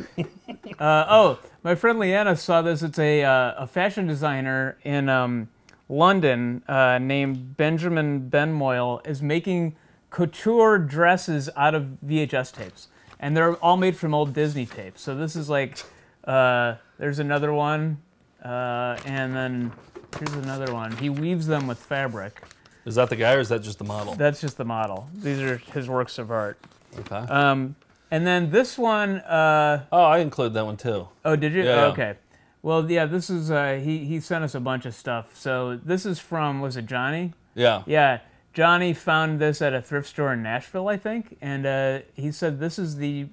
uh, oh, my friend Leanna saw this. It's a, uh, a fashion designer in um, London uh, named Benjamin Benmoyle is making couture dresses out of V H S tapes. And they're all made from old Disney tapes. So this is like, uh, there's another one. Uh, and then here's another one. He weaves them with fabric. Is that the guy or is that just the model? That's just the model. These are his works of art. Okay. Um, and then this one. Uh, oh, I include that one too. Oh, did you? Yeah, Oh, yeah. okay. Well, yeah. This is uh, he. He sent us a bunch of stuff. So this is from was it Johnny? Yeah. Yeah. Johnny found this at a thrift store in Nashville, I think, and uh, he said this is the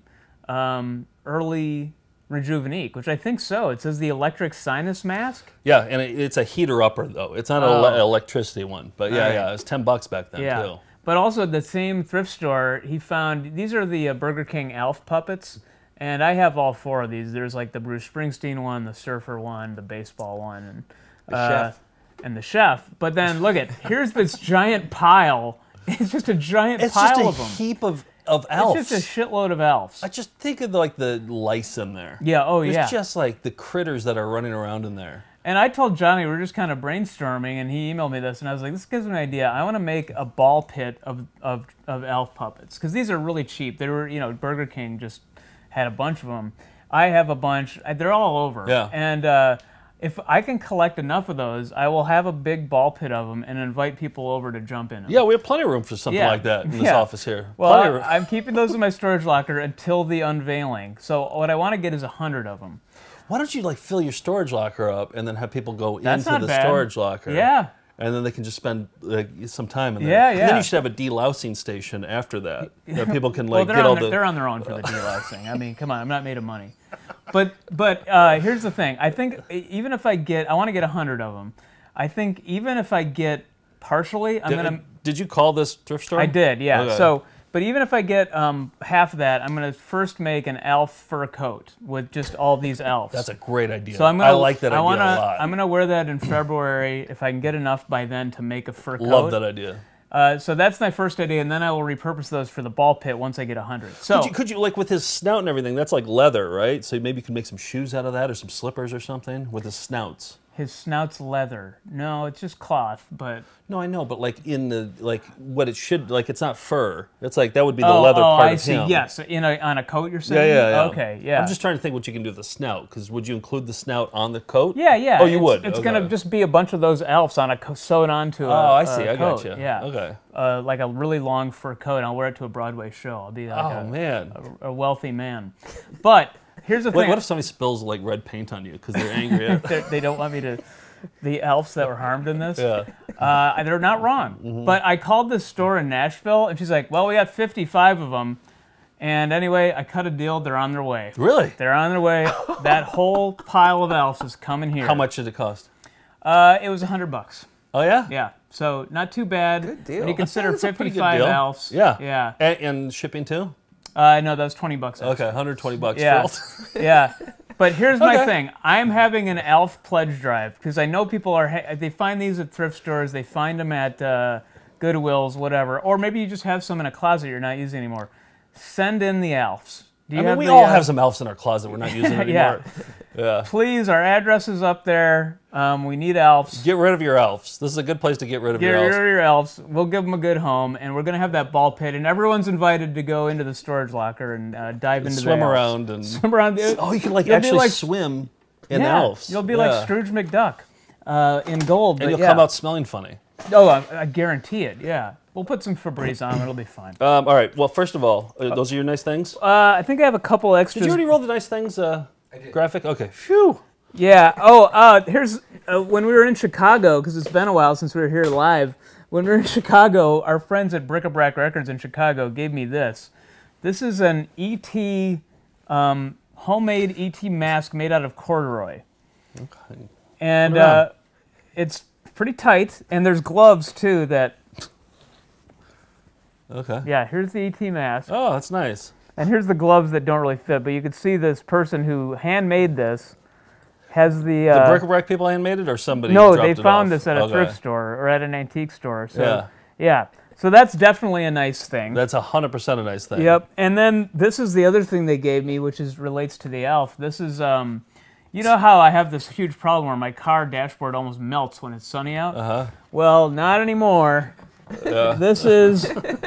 um, early Rejuvenike, which I think so. It says the electric sinus mask. Yeah, and it, it's a heater upper though. It's not an Oh. ele- electricity one, but yeah, All right. yeah, it was ten bucks back then Yeah. too. But also at the same thrift store, he found these are the uh, Burger King Alf puppets, and I have all four of these. There's like the Bruce Springsteen one, the surfer one, the baseball one, and The uh, chef. and the chef. But then look at here's this giant pile. It's just a giant It's pile just a of them. heap of of elves. It's just a shitload of elves. I just think of like the lice in there. Yeah, oh, There's yeah. just like the critters that are running around in there. And I told Johnny, we were just kind of brainstorming, and he emailed me this, and I was like, this gives me an idea. I want to make a ball pit of, of, of elf puppets, because these are really cheap. They were, you know, Burger King just had a bunch of them. I have a bunch. They're all over. Yeah. And uh, if I can collect enough of those, I will have a big ball pit of them and invite people over to jump in them. Yeah, we have plenty of room for something Yeah. like that in this Yeah. office here. Well, Plenty of room. I, I'm keeping those in my storage locker until the unveiling. So what I want to get is a hundred of them. Why don't you like fill your storage locker up and then have people go That's into not the bad. storage locker? Yeah. And then they can just spend like, some time in there. Yeah, And yeah. then you should have a delousing station after that. That people can Well, like they're get on all their, the. they're on their own for the delousing. I mean, come on, I'm not made of money. But but uh, here's the thing. I think even if I get, I want to get a hundred of them. I think even if I get partially, I'm did, gonna. Did you call this thrift store? I did, yeah. Okay. So, but even if I get um, half of that, I'm gonna first make an elf fur coat with just all these elves. That's a great idea. So I'm gonna, I like that I idea wanna, a lot. I'm gonna wear that in February if I can get enough by then to make a fur coat. Love that idea. Uh, so that's my first idea, and then I will repurpose those for the ball pit once I get a hundred. So could you, could you like with his snout and everything? That's like leather, right? So maybe you could make some shoes out of that, or some slippers or something with his snouts. his snout's leather. No, it's just cloth, but No, I know, but like in the like what it should like it's not fur. It's like that would be the oh, leather oh, part I of see. him. Yes, in a, on a coat, you're Yeah, saying. yeah, yeah. Okay, yeah. I'm just trying to think what you can do with the snout. Because would you include the snout on the coat? Yeah, yeah. Oh, you it's, would. It's Okay. gonna just be a bunch of those elves on a co- sewn onto a. Oh, I see. a I coat. gotcha. Yeah. Okay. Uh, like a really long fur coat. And I'll wear it to a Broadway show. I'll be like Oh, a, man. a, a wealthy man. But here's the Wait, thing. what if somebody spills like red paint on you because they're angry? At They're- they don't want me to. The elves that were harmed in this, Yeah. uh, they're not wrong. Mhm. But I called this store in Nashville, and she's like, "Well, we got fifty-five of them." And anyway, I cut a deal. They're on their way. Really? They're on their way. That whole pile of elves is coming here. How much did it cost? Uh, it was a hundred bucks. Oh yeah. Yeah. So not too bad. Good deal. When you consider That's a pretty good fifty-five deal. elves. Yeah. Yeah. And, and shipping too? Uh, no, that was twenty bucks. Okay, extra. one hundred twenty bucks. Yeah. For all- Yeah. But here's my Okay. thing. I'm having an elf pledge drive because I know people are. Ha- they find these at thrift stores. They find them at uh, Goodwills, whatever. Or maybe you just have some in a closet you're not using anymore. Send in the elves. Do you I mean, have we the, all uh, have some elves in our closet we're not using anymore. Yeah. Yeah. Please, our address is up there. Um, we need elves. Get rid of your elves. This is a good place to get rid of Get your rid elves. of your elves. We'll give them a good home, and we're gonna have that ball pit, and everyone's invited to go into the storage locker and uh, dive into Swim the elves. around and swim around. Oh, you can like You'll be actually like- swim in yeah, elves. You'll be Yeah. like Scrooge McDuck uh, in gold. And but you'll yeah. come out smelling funny. Oh, I, I guarantee it. Yeah, we'll put some Febreze on. It'll be fine. Um, all right. Well, first of all, uh, those are your nice things. Uh, I think I have a couple extras. Did you already roll the nice things? Uh, graphic. Okay. Phew. Yeah. Oh, uh, here's uh, when we were in Chicago, because it's been a while since we were here live. When we were in Chicago, our friends at Bric-a-Brac Records in Chicago gave me this. This is an E T um, homemade E T mask made out of corduroy. Okay. And Put it on. uh, it's pretty tight, and there's gloves too that. Okay. Yeah, here's the E T mask. Oh, that's nice. And here's the gloves that don't really fit, but you can see this person who handmade this has the... Uh, the bric-a-brac people handmade it, or somebody No, dropped they it found off? this at a Okay. thrift store or at an antique store. So, Yeah. yeah. So that's definitely a nice thing. That's one hundred percent a nice thing. Yep. And then this is the other thing they gave me, which is relates to the elf. This is, um, you know how I have this huge problem where my car dashboard almost melts when it's sunny out? Uh-huh. Well, not anymore. Yeah. This is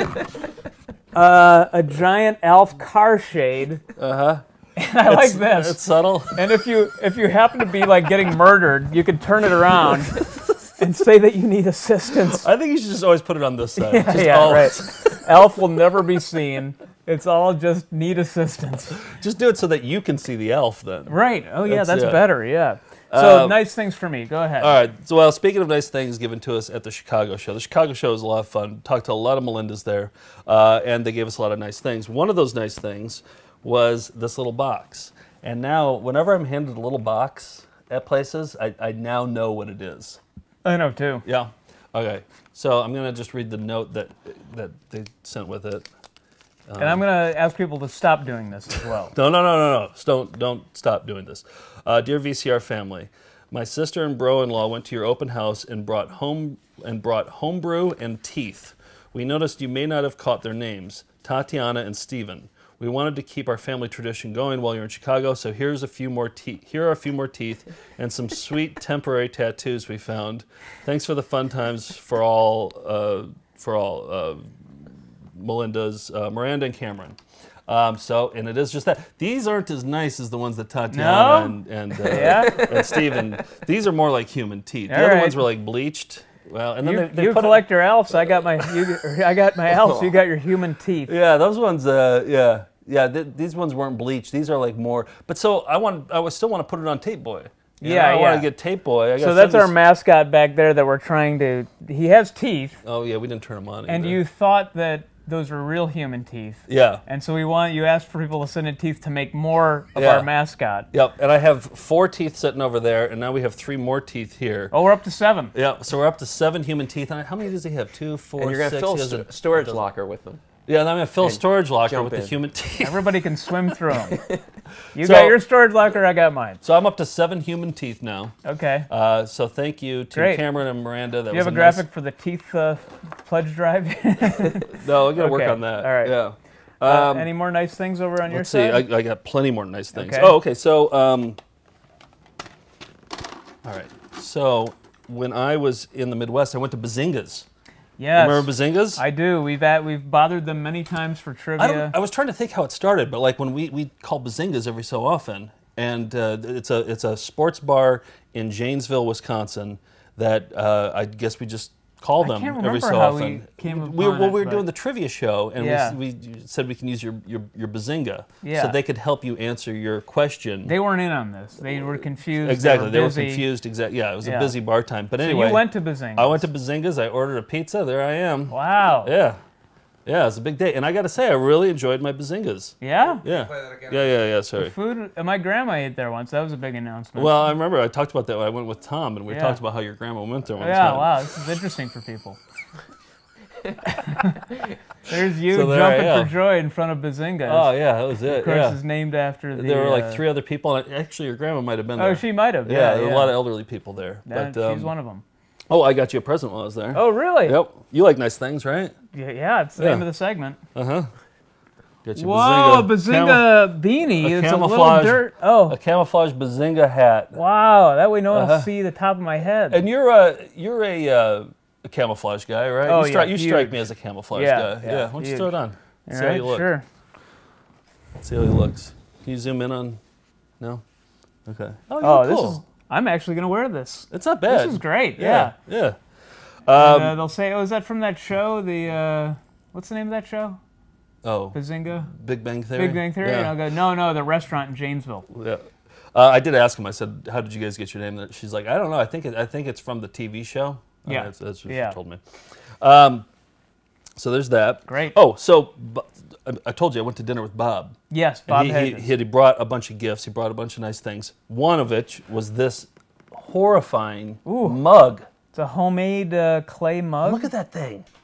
uh, a giant elf car shade. Uh-huh. And I like It's- this. it's subtle. And if you if you happen to be like getting murdered, you can turn it around and say that you need assistance. I think you should just always put it on this side. Yeah, Just yeah, always. right. Elf will never be seen. It's all just need assistance. Just do it so that you can see the elf then. Right. Oh, yeah, that's, yeah. better, yeah. So, Uh, nice things for me. Go ahead. All right. So, well, speaking of nice things given to us at the Chicago show, the Chicago show was a lot of fun. Talked to a lot of Melindas there, uh, and they gave us a lot of nice things. One of those nice things was this little box. And now, whenever I'm handed a little box at places, I, I now know what it is. I know, too. Yeah. Okay. So I'm going to just read the note that that they sent with it. Um, And I'm going to ask people to stop doing this as well. No, no, no, no, no. Don't, don't stop doing this. Uh, dear V C R family, my sister and bro-in-law went to your open house and brought home and brought homebrew and teeth. We noticed you may not have caught their names, Tatiana and Stephen. We wanted to keep our family tradition going while you're in Chicago, so here's a few more teeth. Here are a few more teeth and some sweet temporary tattoos we found. Thanks for the fun times for all, uh, for all, uh, Melinda's, uh, Miranda and Cameron. Um, so, and it is just that. These aren't as nice as the ones that Tatiana No? and, and, uh, Yeah? and Steven. These are more like human teeth. The All other right. ones were like bleached. Well, and then you they, they you put collect your elves. I got my you, I got my elves. You got your human teeth. Yeah, those ones. Uh, yeah, yeah. Th these ones weren't bleached. These are like more. But so I want. I would still want to put it on Tape Boy. You Yeah, know, I yeah. want to get Tape Boy. I So got that's our seventies mascot back there that we're trying to. He has teeth. Oh yeah, we didn't turn them on. And either. you thought that those were real human teeth. Yeah. And so we want you asked for people to send in teeth to make more of Yeah. our mascot. Yep, and I have four teeth sitting over there, and now we have three more teeth here. Oh, we're up to seven. Yeah, so we're up to seven human teeth. And how many does he have? Two, four, And you're going to six? fill He a has sto- a- storage dozen. locker with them. Yeah, and I'm going to fill a And storage locker jump with the in. human teeth. Everybody can swim through them. You So- got your storage locker, I got mine. So I'm up to seven human teeth now. Okay. Uh, so thank you to Great. Cameron and Miranda. That Do you was have a nice- graphic for the teeth uh, pledge drive? No, we got to work Okay, on that. all right. Yeah. Uh, Um, any more nice things over on your Let's see. side? I, I got plenty more nice things. Okay. Oh, okay. So, um, all right. So when I was in the Midwest, I went to Bazinga's. Yes. Remember Bazinga's? I do. We've at, we've bothered them many times for I, trivia. don't, I was trying to think how it started, but like when we, we call Bazinga's every so often, and uh, it's a it's a sports bar in Janesville, Wisconsin, that uh, I guess we just call I them can't every remember so how often. we came we, upon well, it, we were but- doing the trivia show, and Yeah. we, we said we can use your your, your Bazinga, Yeah. so they could help you answer your question. They weren't in on this. They were confused. Exactly, They they were, were, busy. confused. Exactly, yeah, it was Yeah. a busy bar time. But So anyway, you went to Bazinga's. I went to Bazinga's. I ordered a pizza. There I am. Wow. Yeah, yeah, it's a big day, and I got to say, I really enjoyed my Bazinga's. Yeah? Yeah. Yeah, yeah, yeah. Sorry. The food. uh, My grandma ate there once. That was a big announcement. Well, I remember I talked about that when I went with Tom, and we Yeah. talked about how your grandma went there one yeah. time. Wow. This is interesting for people. There's you So there I jumping am. for joy in front of Bazinga's. Oh yeah, that was it. Of course, yeah. it's named after the. There were like uh, three other people, and actually your grandma might have been Oh, there. she might have, yeah, there were yeah. a lot of elderly people there. Yeah, but, um, she's one of them. Oh, I got you a present while I was there. Oh, really? Yep. You like nice things, right? Yeah, yeah it's the Yeah. name of the segment. Uh huh. Got you Whoa, a Bazinga Bazinga beanie. A It's a little camouflage- dirt. Oh. A camouflage Bazinga hat. Wow, that way no one Uh-huh. will see the top of my head. And you're a you're a, uh, a camouflage guy, right? Oh, you strike yeah, you strike huge. me as a camouflage Yeah, guy. yeah, Yeah. Why don't you huge. throw it on? All See how right, you look. sure. See how he looks. Can you zoom in on? No. Okay. Oh, you Oh, look this cool. is. I'm actually gonna wear this. It's not bad. This is great. Yeah. Yeah. Yeah. And, Um, uh, they'll say, "Oh, is that from that show? The uh, what's the name of that show? Oh. Bazinga. Big Bang Theory. Big Bang Theory." Yeah. And I'll go, "No, no, the restaurant in Janesville." Yeah. Uh, I did ask him. I said, "How did you guys get your name?" She's like, "I don't know. I think it, I think it's from the T V show." Uh, Yeah. that's, that's what Yeah. she told me. Um, so there's that. Great. Oh, so Bu- I- I told you I went to dinner with Bob. Yes, And Bob he, he, Hedges. he, he brought a bunch of gifts. He brought a bunch of nice things. One of which was this horrifying Ooh. mug. It's a homemade uh, clay mug. Look at that thing.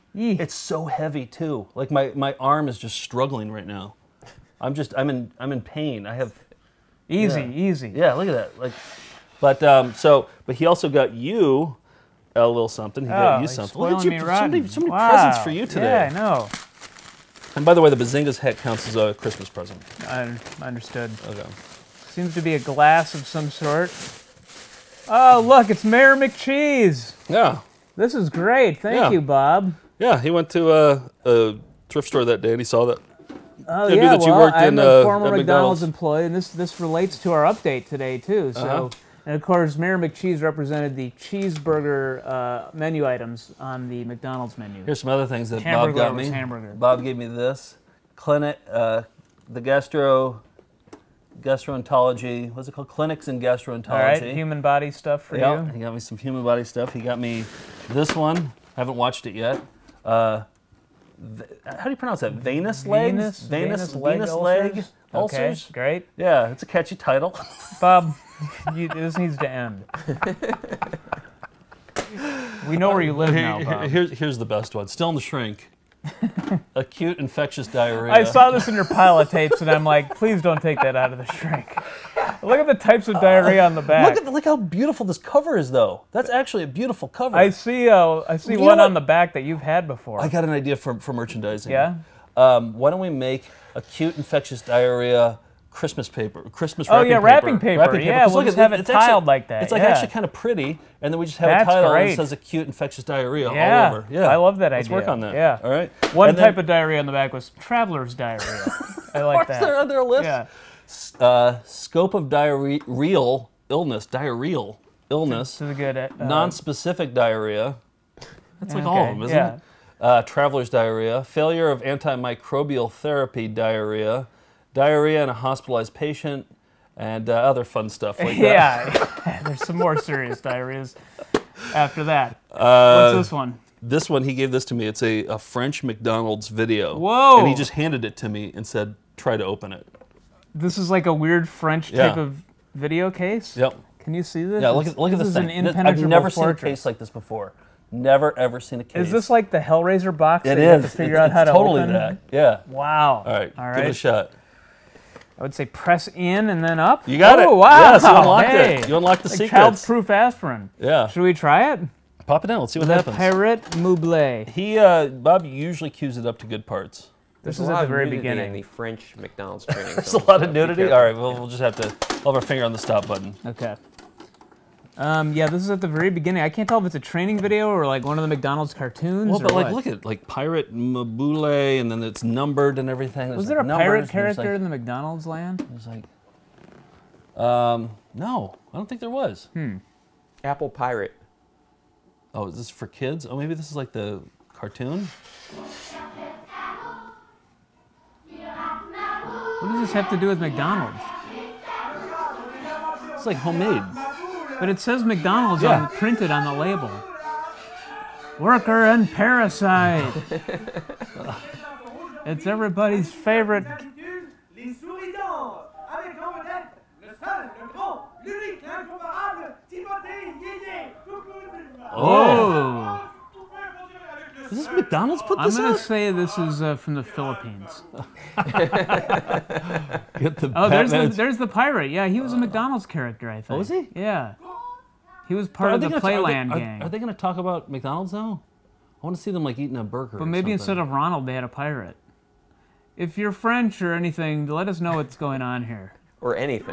It's so heavy too. Like my, my arm is just struggling right now. I'm just I'm in I'm in pain. I have easy, yeah. easy. Yeah, look at that. Like, but um, so but he also got you a little something. He oh, got you something. Look at you, me so rotten. many, so many wow. presents for you today. Yeah, I know. And by the way, the Bazinga's hat counts as a Christmas present. I understood. Okay. Seems to be a glass of some sort. Oh, look, it's Mayor McCheese. Yeah. This is great. Thank Yeah. you, Bob. Yeah, he went to uh, a thrift store that day and he saw that. Oh I knew yeah, that you well, worked I'm in, a uh, former at McDonald's. McDonald's. employee, and this this relates to our update today too. So, Uh-huh. and of course, Mayor McCheese represented the cheeseburger uh, menu items on the McDonald's menu. Here's some other things that hamburger Bob got was me. Hamburger. Bob gave me this clinic, uh, the gastro, gastroenterology. What's it called? Clinics in gastroenterology. All right, human body stuff for yeah, you. He got me some human body stuff. He got me this one. I haven't watched it yet. Uh, how do you pronounce that? Venous legs? Venous, Venous, venous leg venous ulcers? leg Okay, ulcers. great. Yeah, it's a catchy title. Bob, you, this needs to end. We know where you live now, Bob. Here's, here's the best one. Still in the shrink. Acute infectious diarrhea. I saw this in your pile of tapes, and I'm like, please don't take that out of the shrink. Look at the types of diarrhea on the back. Look at the, look how beautiful this cover is, though. That's actually a beautiful cover. I see. Uh, I see You one know on the back that you've had before. I got an idea for for merchandising. Yeah. Um, why don't we make acute infectious diarrhea Christmas paper, Christmas Oh, wrapping yeah, paper. wrapping paper. Yeah, 'Cause we'll look just at have it it's tiled actually, like that, It's like yeah. actually kind of pretty, and then we just have That's a title great. that says acute infectious diarrhea Yeah, all over. Yeah, I love that Let's idea. work on that. Yeah. All right. One And type then, of diarrhea on the back was traveler's diarrhea. I like that. Is there on their list? Yeah. Uh, scope of diarrheal illness, diarrheal illness. This is a good. Uh, Non-specific diarrhea. That's like all okay, of them, isn't yeah. it? Uh, traveler's diarrhea. Failure of antimicrobial therapy diarrhea. Diarrhea in a hospitalized patient. And uh, other fun stuff like that. Yeah, there's some more serious diarrheas after that. Uh, What's this one? This one, he gave this to me. It's a, a French McDonald's video. Whoa. And he just handed it to me and said, try to open it. This is like a weird French Yeah. type of video case? Yep. Can you see this? Yeah, look It's- at, look at this, is thing. an This- impenetrable I've never fortress. seen a case like this before. Never, ever seen a case. Is this like the Hellraiser box It that you have is. to figure It- out how it's to totally open? that. Yeah. Wow. All right, All give it a right. shot. I would say press in and then up. You got oh, it. Oh, wow. Yes, you unlocked hey. it. You unlocked the like secrets. Child-proof aspirin. Yeah. Should we try it? Pop it down. Let's see what Le happens. Pirate Moublé. He, uh, Bob usually cues it up to good parts. This There's is a at lot the of very nudity beginning. in the French McDonald's training. There's film, a lot so of be nudity. careful. All right, we'll, we'll just have to we'll have our finger on the stop button. Okay. Um, yeah, this is at the very beginning. I can't tell if it's a training video or like one of the McDonald's cartoons. Well, or but like, what. look at like Pirate Mabule, and then it's numbered and everything. There's Was like there a numbers, pirate and there's, character like, in the McDonald's land? There's like, um, no, I don't think there was. Hmm. Apple Pirate. Oh, is this for kids? Oh, maybe this is like the cartoon. What does this have to do with McDonald's? It's like homemade. But it says McDonald's Yeah. on, printed on the label. Worker and parasite. It's everybody's favorite. Les souris-dents, avec en vedette le seul, le grand, l'unique, l'incomparable Timothée Yéyé. Oh. Is this McDonald's put I'm this gonna out? say this is uh, from the Philippines. Get the Oh, there's the, Batman's- there's the pirate. Yeah, he was a McDonald's character, I think. Oh, was he? Yeah. He was part Are of they the gonna- are they- Playland are- gang. Are they going to talk about McDonald's now? I want to see them like eating a burger. But or maybe something. instead of Ronald, they had a pirate. If you're French or anything, let us know what's going on here. Or anything.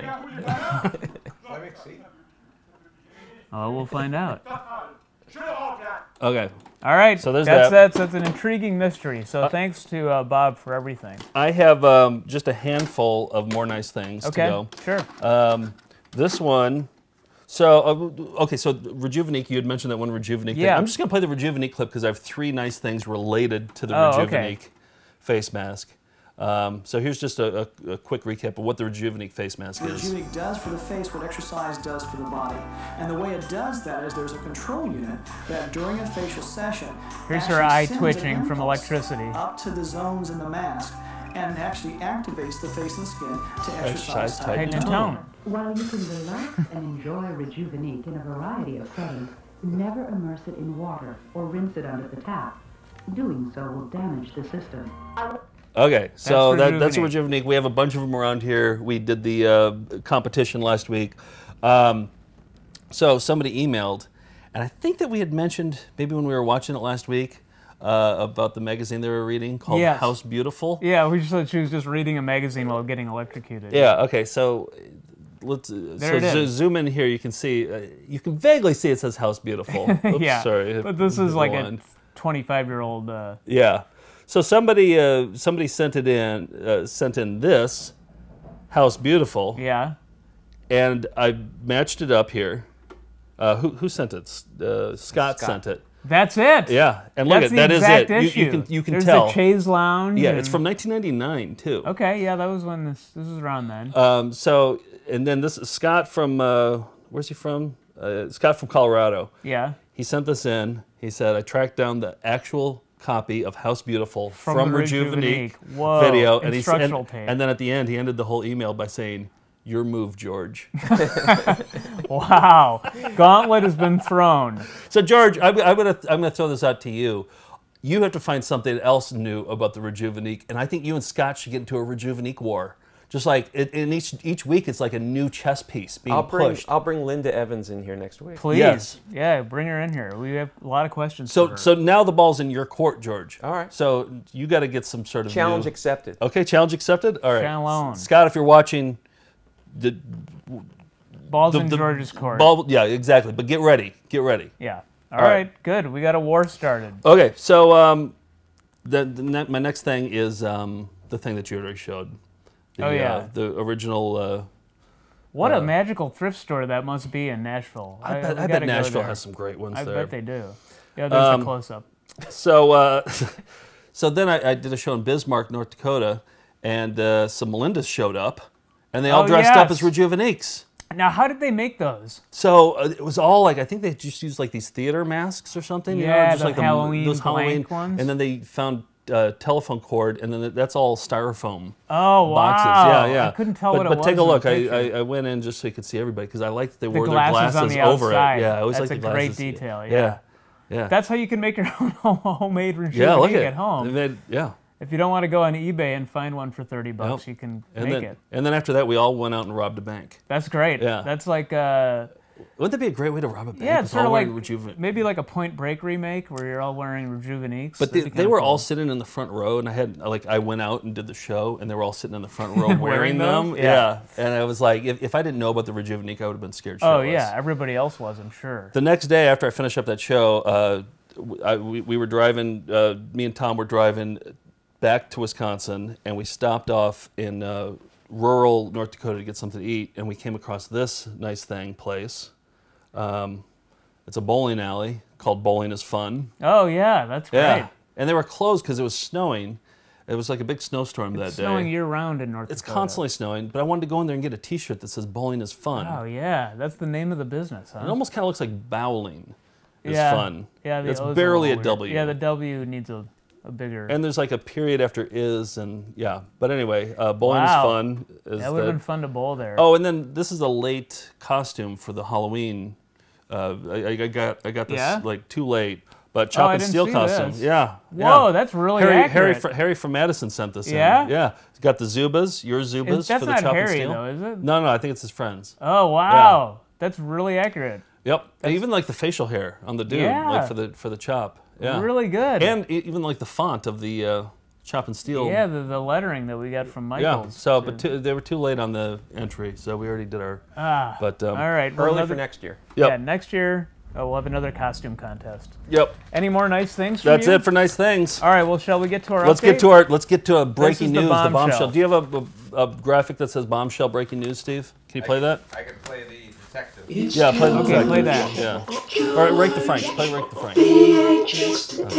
Oh, we'll find out. Okay. All right. So there's that's, that. That's, that's an intriguing mystery. So Uh, thanks to uh, Bob for everything. I have um, just a handful of more nice things Okay, to go. sure. Um, this one. So uh, okay, so Rejuvenate. You had mentioned that one Rejuvenate thing. Yeah. I'm just gonna play the Rejuvenate clip because I have three nice things related to the Oh, okay. Rejuvenate face mask. Um, so here's just a, a, a quick recap of what the Rejuvenate face mask What is. Rejuvenate does for the face what exercise does for the body. And the way it does that is there's a control unit that during a facial session Here's her actually eye sends twitching an from impulse electricity. up to the zones in the mask and actually activates the face and skin to exercise, Exercise, tight Height and and tone. tone. While you can relax and enjoy Rejuvenate in a variety of settings, never immerse it in water or rinse it under the tap. Doing so will damage the system. Okay, so That's that, that's a Rejuvenique. We have a bunch of them around here. We did the uh, competition last week. Um, so somebody emailed, and I think that we had mentioned, maybe when we were watching it last week, uh, about the magazine they were reading called Yes. House Beautiful. Yeah, we just thought she was just reading a magazine while getting electrocuted. Yeah, okay, so let's uh, There so it zo- is. zoom in here. You can see, uh, you can vaguely see it says House Beautiful. Oops, yeah, sorry. but this is Go like on. a twenty-five-year-old. Uh, Yeah. So somebody uh, somebody sent it in uh, sent in this House Beautiful. Yeah. And I matched it up here. Uh, who who sent it? Uh, Scott, Scott. sent it. That's it. Yeah. And look That's at the that is exact it. You, issue. you can you can There's tell. the Chaise Lounge. Yeah, and- it's from nineteen ninety-nine too. Okay, yeah, that was when this this was around then. Um, so and then this is Scott from uh, where's he from? Uh, Scott from Colorado. Yeah. He sent this in. He said I tracked down the actual copy of House Beautiful From from, the Rejuvenique, Rejuvenique. Whoa, video, and he said, instructional and, tape. and then at the end he ended the whole email by saying, "Your move, George." Wow, gauntlet has been thrown. So George, I'm, I'm gonna I'm gonna throw this out to you. You have to find something else new about the Rejuvenique, and I think you and Scott should get into a Rejuvenique war. Just like it, in each each week, it's like a new chess piece being I'll bring pushed. I'll bring Linda Evans in here next week. Please, Yes. yeah, bring her in here. We have a lot of questions. So for her. so now the ball's in your court, George. All right. So you got to get some sort of Challenge new- accepted. Okay, challenge accepted. All right. Challenge. Scott, if you're watching, the Ball's the- in the George's court. Ball, yeah, exactly. But get ready. Get ready. Yeah. All All right. right. Good. We got a war started. Okay, so um, the, the ne- my next thing is um, the thing that you already showed. The, Oh, yeah. Uh, the original. Uh, What uh, a magical thrift store that must be in Nashville. I bet, we I bet gotta go Nashville there. has some great ones I there. bet they do. Yeah, there's Um, the close-up. So, uh, so then I, I did a show in Bismarck, North Dakota, and uh, some Melindas showed up, and they all Oh, dressed up as yes. Rejuveniques. Now, how did they make those? So uh, it was all like I think they just used like these theater masks or something. You know, Yeah, just the like Halloween those Halloween blank ones. and then they found uh, telephone cord, and then that's all styrofoam. Oh, boxes. wow. Yeah, yeah. I couldn't tell but, what it but was take a in the look. I, picture. I I went in just so you could see everybody because I liked that they The wore their glasses glasses on the over outside. it. Yeah, I always That's like a the great glasses. detail, Yeah, yeah. yeah. That's how you can make your own homemade Rejuvenique Yeah, look at at home. They made, yeah. If you don't want to go on eBay and find one for thirty bucks, Yep. you can and make then, it. And then after that, we all went out and robbed a bank. That's great. Yeah. That's like uh Wouldn't that be a great way to rob a bank? yeah, with it's sort all of like wearing Rejuven- maybe like a Point Break remake where you're all wearing Rejuveniques. But they, That'd be they kinda were cool. all sitting in the front row, and I had like I went out and did the show, and they were all sitting in the front row Wearing wearing them. those? Yeah. And I was like, if, if I didn't know about the Rejuvenique, I would have been scared. Oh shitless. yeah, everybody else was, I'm sure. The next day after I finished up that show, uh, w- I, we, we were driving. Uh, me and Tom were driving back to Wisconsin, and we stopped off in uh, rural North Dakota to get something to eat, and we came across this nice thing place. Um, it's a bowling alley called Bowling is Fun. Oh yeah, that's great. Yeah, and they were closed because it was snowing. It was like a big snowstorm It's that day. snowing year round in North It's Dakota. constantly snowing, but I wanted to go in there and get a T-shirt that says "Bowling is fun." Oh yeah, that's the name of the business, huh? It almost kind of looks like bowling is yeah. fun. Yeah, the it's O's are barely a little weird. W. Yeah, the W needs a, a bigger. And there's like a period after is, and yeah. But anyway, uh, bowling Wow. is fun. Is That would have the- been fun to bowl there. Oh, and then this is a late costume for the Halloween. Uh, I, I got I got this Yeah? like too late, but Oh, Chop I and didn't Steel see costume. this. Yeah. Whoa, yeah. that's really Harry, Harry, accurate. fr- Harry from Madison sent this Yeah? in. Yeah. It's got the Zubas, your Zubas Is- that's for the not Chop Harry, and Steel. though, is it? No, no, I think it's his friends. Oh wow, that's really accurate. Yep. And even like the facial hair on the dude, Yeah. like for the for the Chop. Yeah. Really good. And e- even like the font of the uh, Chop and Steel. Yeah, the, the lettering that we got from Michaels. Yeah. So, but too, they were too late on the entry, so we already did our. Ah. But um, all right. well, Early another- for next year. Yep. Yeah, next year uh, we'll have another costume contest. Yep. Any more nice things? From That's you? it for nice things. All right. Well, shall we get to our? Let's update? get to our. Let's get to a This breaking is the news. The bombshell. bombshell. Do you have a, a, a graphic that says bombshell breaking news, Steve? Can you play that? I can play the detective. Yeah, play the Okay, detective. play that. Yeah. All right, Rake the Franks. Play Rake the Franks. V H S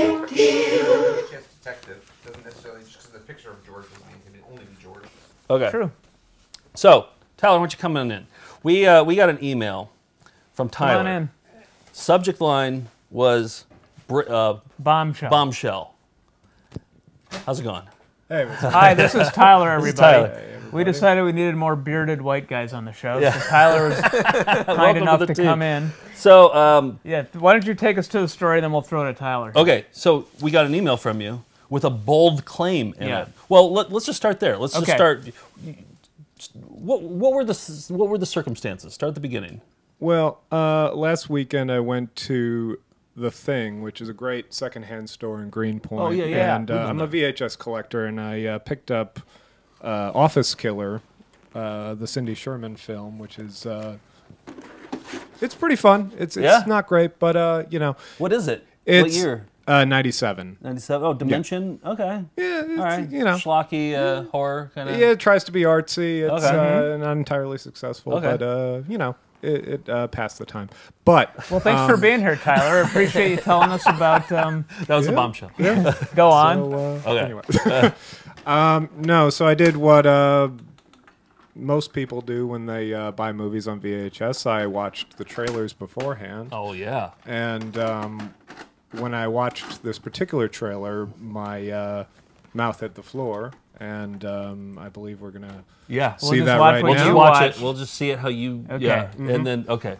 detective doesn't necessarily just because the picture of George doesn't mean it can only be George. Okay. True. So, Tyler, why don't you come on in? We uh, we got an email from Come Tyler. on in. Subject line was br- uh, Bombshell. bombshell. How's it going? Hey, what's up? Hi, this is Tyler, everybody. This is Tyler. Hey, we decided we needed more bearded white guys on the show, Yeah. so Tyler was kind enough to, to team. come in. So, um, yeah, why don't you take us to the story, then we'll throw it to Tyler. Okay, so we got an email from you with a bold claim in Yeah. it. Well, let, let's just start there. Let's Okay. just start. What, what were the what were the circumstances? Start at the beginning. Well, uh, last weekend I went to The Thing, which is a great secondhand store in Greenpoint. Oh, yeah, yeah. And uh, We've been I'm a V H S collector, and I uh, picked up uh, Office Killer, uh, the Cindy Sherman film, which is uh, it's pretty fun. It's it's Yeah? not great, but uh, you know. What is it? It's, What year? Uh, ninety-seven. ninety-seven. Oh, Dimension. Okay. Yeah, it's, all right. you know, schlocky uh, horror kind of. Yeah, it tries to be artsy. It's Okay. uh, not entirely successful, Okay. but uh, you know, it, it uh, passed the time. But Well, thanks um, for being here, Tyler. Appreciate you telling us about. Um, That was a Yeah, bombshell. yeah. Go on. So, uh, Okay. Anyway. um, no, so I did what uh, most people do when they uh, buy movies on V H S. I watched the trailers beforehand. Oh yeah. And um, when I watched this particular trailer, my uh, mouth hit the floor, and um, I believe we're gonna Yeah. see We'll just that watch right what We'll now. just you watch watch. it. We'll just see it how you. Okay. Yeah. Mhm. And then okay.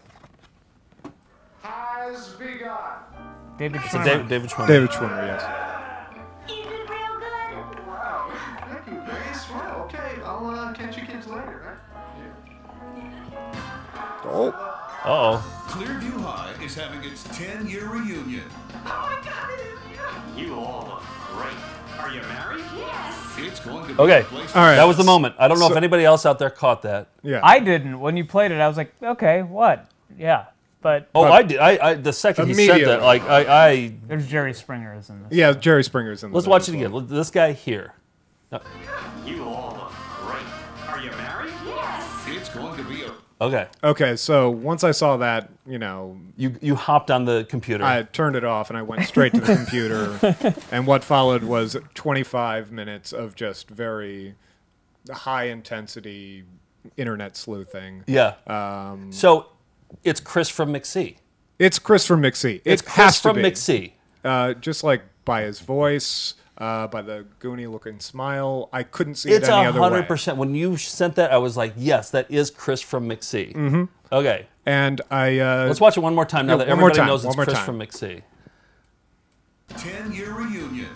Has begun. David So Schwimmer. David, David Schwimmer. David Schwimmer, yes. Wow. Thank you, Grace. Well, okay. I'll uh, catch you kids later, Oh. Uh oh. Clearview High is having its ten-year reunion. You all look great. Are you married? Yes. It's going to be Okay. a place All right. That was the moment. I don't know So- if anybody else out there caught that. Yeah. I didn't. When you played it, I was like, okay, what? Yeah, but Oh, But- I did. I, I the second he said that, Immediately. like I, I there's Jerry Springer is in this. Yeah, Jerry Springer's in the let's thing watch as it well. again. Look, This guy here. No. You all look great. Are you married? Yes. It's going to be a Okay. Okay, so once I saw that, you know, You you hopped on the computer. I turned it off and I went straight to the computer. And what followed was twenty-five minutes of just very high intensity internet sleuthing. yeah. Um, So it's Chris from McSee. it's Chris from McSee. It It's has Chris to from be. McSee. Uh, just like by his voice, uh, by the goony looking smile, I couldn't see It's it any a other way. hundred percent. When you sent that, I was like, yes, that is Chris from McSee. Mm-hmm. Okay. And I uh, Let's watch it one more time now yeah, that one more everybody time, knows one it's more Chris time. from McSee. ten-year reunion.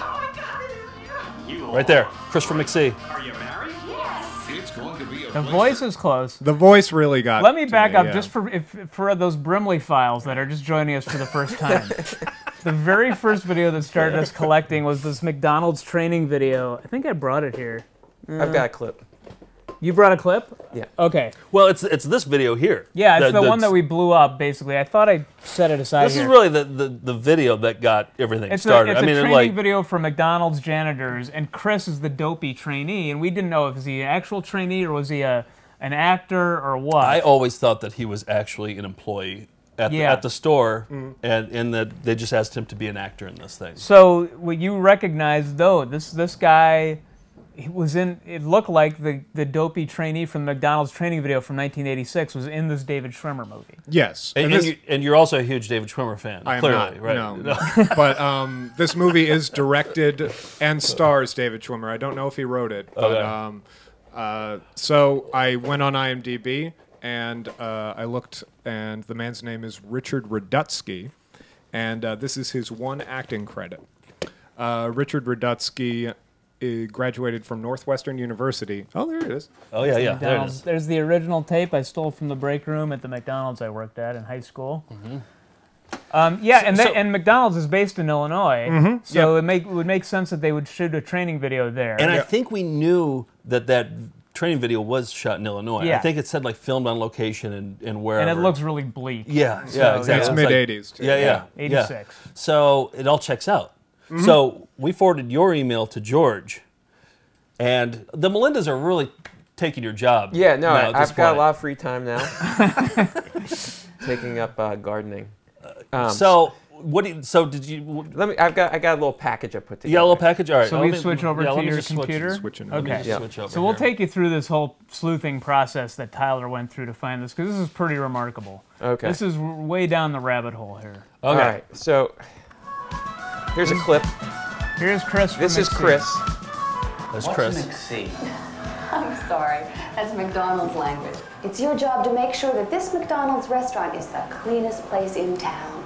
You all Right there, look Chris from McSee. Are you married? Yes. It's going to be a The place voice that- is close. The voice really got. Let me to back up yeah. just for if, for those Brimley files that are just joining us for the first time. The very first video that started us collecting was this McDonald's training video. I think I brought it here. I've got a clip. You brought a clip? Yeah. Okay. Well, it's it's this video here. Yeah, it's that- the one that's- that we blew up, basically. I thought I set it aside This here. is really the, the, the video that got everything It's started. a, it's I mean, a it, training like video for McDonald's janitors, and Chris is the dopey trainee, and we didn't know if was he an actual trainee or was he a an actor or what. I always thought that he was actually an employee at the, Yeah. at the store, Mhm. and and that they just asked him to be an actor in this thing. So what you recognize though, this this guy, he was in. It looked like the the dopey trainee from the McDonald's training video from nineteen eighty-six was in this David Schwimmer movie. Yes, And, and and, this- you, and you're also a huge David Schwimmer fan. I am clearly, not. right? No, no. but um, this movie is directed and stars David Schwimmer. I don't know if he wrote it, but Okay. um, uh, so I went on I M D B and uh, I looked, and the man's name is Richard Radutsky, and uh, this is his one acting credit. Uh, Richard Radutsky uh, graduated from Northwestern University. Oh, there it is. Oh yeah, yeah. There it McDonald's. is. There's the original tape I stole from the break room at the McDonald's I worked at in high school. Mm-hmm. Um, yeah, So- and they, so- and McDonald's is based in Illinois, Mhm, so it make it would make sense that they would shoot a training video there. And I think we knew that that training video was shot in Illinois. I Yeah. think it said like filmed on location and, and wherever. and it looks really bleak. Yeah, So, yeah, exactly. It's like- mid-eighties, too. Yeah, yeah, Yeah, yeah. eighty-six. So it all checks out. Mhm. So we forwarded your email to George, and the Melindas are really taking your job. Yeah, no, now I, at this I've got a point. lot of free time now. Taking up uh, gardening. Um, So what do you, so did you? Let me. I've got. I got a little package I put together. You got a little package. All right. So let we me- switch over yeah, to let me your just switch- computer. switching Let me Okay. just Yeah. switch over So we'll here. take you through this whole sleuthing process that Tyler went through to find this, because this is pretty remarkable. Okay. This is w- way down the rabbit hole here. Okay. All right. So here's a clip. Here's Chris. from This is McSee. Chris. That's What's Chris. McSee? I'm sorry, that's McDonald's language. It's your job to make sure that this McDonald's restaurant is the cleanest place in town.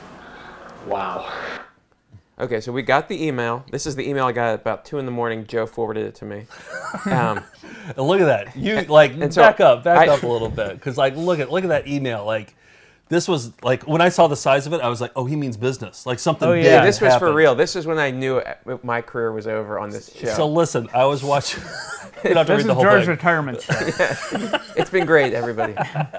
Wow. Okay, so we got the email. This is the email I got at about two in the morning. Joe forwarded it to me. Um, and look at that. You like and so back up, back I, up a little bit, because like look at look at that email. Like this was like when I saw the size of it, I was like, oh, he means business, like something. Oh big yeah, this was happened. for real. This is when I knew my career was over on this show. So listen, I was watching. You don't have to this read the is whole George's thing. retirement show. Yeah. It's been great, everybody.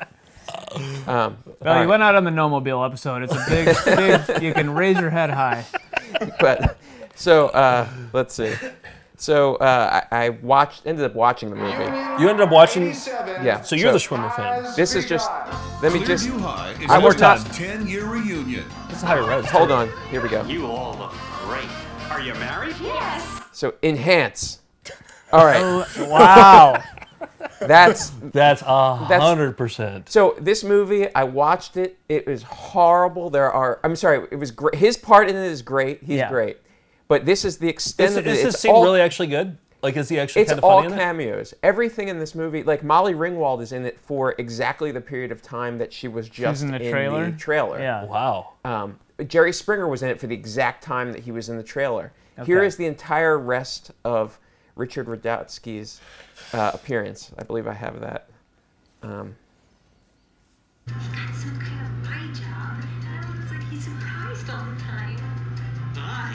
Um, well, you right. went out on the No-Mobile episode. It's a big, big. You can raise your head high. But so uh, let's see. So uh, I, I watched, ended up watching the movie. You ended up watching. Yeah. So you're so the Schwimmer fan. This is just. Let me just. Clearview High is I was having not. its ten-year reunion. This is high res. Hold on. Here we go. You all look great. Are you married? Yes. So enhance. All right. Oh, wow. That's that's a hundred percent. So this movie, I watched it. It was horrible. There are. I'm sorry. It was great. His part in it is great. He's Yeah. great. But this is the extent Is, of it. is this It's scene all, really actually good? Like, is he actually It's kind of all funny in it? cameos. Everything in this movie, like Molly Ringwald is in it for exactly the period of time that she was just in the trailer? the trailer. Yeah. Wow. Um, Jerry Springer was in it for the exact time that he was in the trailer. Here Okay. is the entire rest of Richard Radotsky's uh, appearance. I believe I have that. Um, That's some kind of my job. It looks like he's surprised all the time. Bye.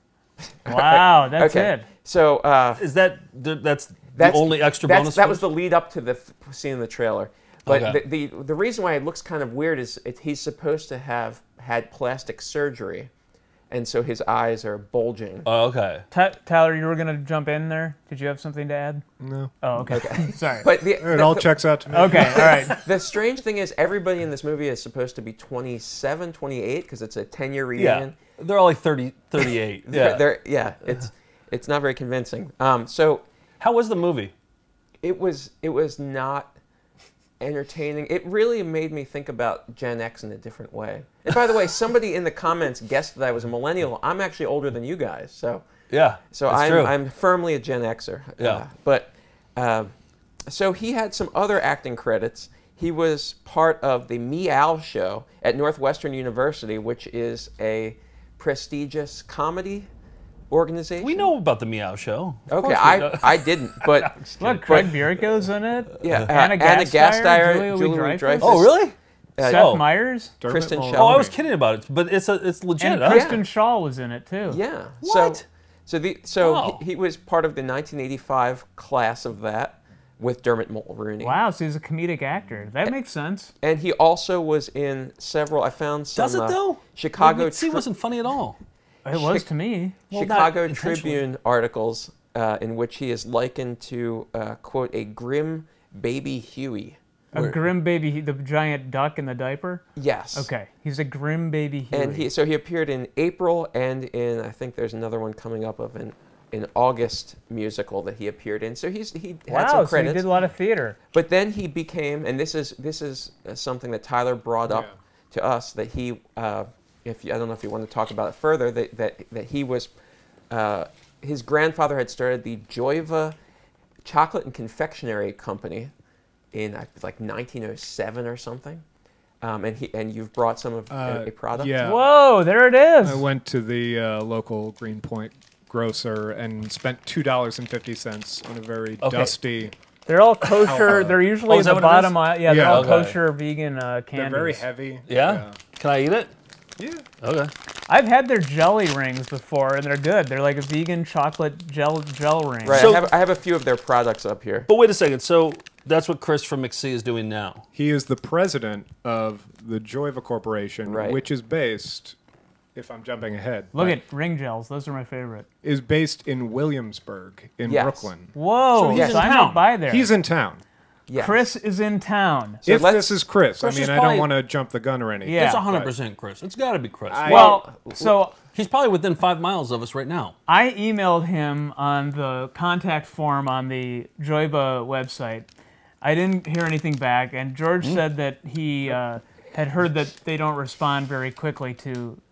Wow, that's okay. it. So uh, Is that the, that's, that's the only extra that's, bonus? That was footage? the lead up to the th scene in the trailer. But Okay. the, the the reason why it looks kind of weird is it, he's supposed to have had plastic surgery, and so his eyes are bulging. Oh, okay. Ty Tyler, you were gonna jump in there. Did you have something to add? No. Oh, okay. Sorry. But the, It the- all the- checks out to me. Okay, all right. The strange thing is everybody in this movie is supposed to be twenty-seven, twenty-eight because it's a ten-year Yeah. reunion. They're all like thirty, thirty-eight. They're- Yeah. they're- yeah, it's it's not very convincing. Um, so how was the movie? It was it was not entertaining. It really made me think about Gen X in a different way. And by the way, somebody in the comments guessed that I was a millennial. I'm actually older than you guys, so Yeah. so that's I'm true. I'm firmly a Gen Xer. Yeah. Uh, but uh, so he had some other acting credits. He was part of the Meow Show at Northwestern University, which is a prestigious comedy organization. We know about the Meow Show. Of Okay, course we I know. I didn't, but Look, Craig Bierko's in it. Yeah, uh, Anna Anna Gasteyer, Gasteyer, Julia Julia Louis-Dreyfus. Louis-Dreyfus. Oh, really? Uh, Seth oh. Myers. Kristen Dermot Shaw. Oh, I Mulroney. was kidding about it, but it's a it's legit. And huh? Kristen Shaw was in it too. Yeah. What? So, so the so Wow. he, he was part of the nineteen eighty-five class of that with Dermot Mulroney. Wow, so he's a comedic actor. That makes sense. And he also was in several. I found some. Does it uh, though? Chicago. See, Tri- wasn't funny at all. It was to me. Well, not Chicago intentionally. Tribune articles uh, in which he is likened to uh, quote a grim baby Huey. A Where- grim baby, the giant duck in the diaper. Yes. Okay, he's a grim baby Huey. And he so he appeared in April and in I think there's another one coming up of an an August musical that he appeared in. So he's he had wow, some so credits. he did a lot of theater. But then he became, and this is this is uh, something that Tyler brought up to us that he, uh, if you, I don't know if you want to talk about it further, that that that he was, uh, his grandfather had started the Joyva Chocolate and Confectionery Company in uh, like nineteen oh seven or something. Um, and he and you've brought some of Uh, a, a product. yeah. Whoa, there it is. I went to the uh, local Greenpoint grocer and spent two dollars and fifty cents on a very Okay. dusty. They're all kosher. They're usually Oh, at is the that what it bottom. is? Aisle. Yeah, they're Yeah. all Okay. kosher vegan uh, candies. They're very heavy. Yeah? Can I eat it? Yeah. Okay. I've had their jelly rings before, and they're good. They're like a vegan chocolate gel gel ring. Right. So- I have I have a few of their products up here. But wait a second. So that's what Chris from McSee is doing now. He is the president of the Joyva Corporation, Right. which is based, if I'm jumping ahead, Look but at ring gels. Those are my favorite. is based in Williamsburg in Yes. Brooklyn. Whoa, So he's so in I town. might buy there. He's in town. Yes. Chris is in town. So if let's- this is Chris, Chris I mean, is I probably- don't want to jump the gun or anything. Yeah. It's one hundred percent Chris. It's got to be Chris. I- Well, so He's probably within five miles of us right now. I emailed him on the contact form on the Joyba website. I didn't hear anything back, and George Hmm? said that he uh, had heard that they don't respond very quickly to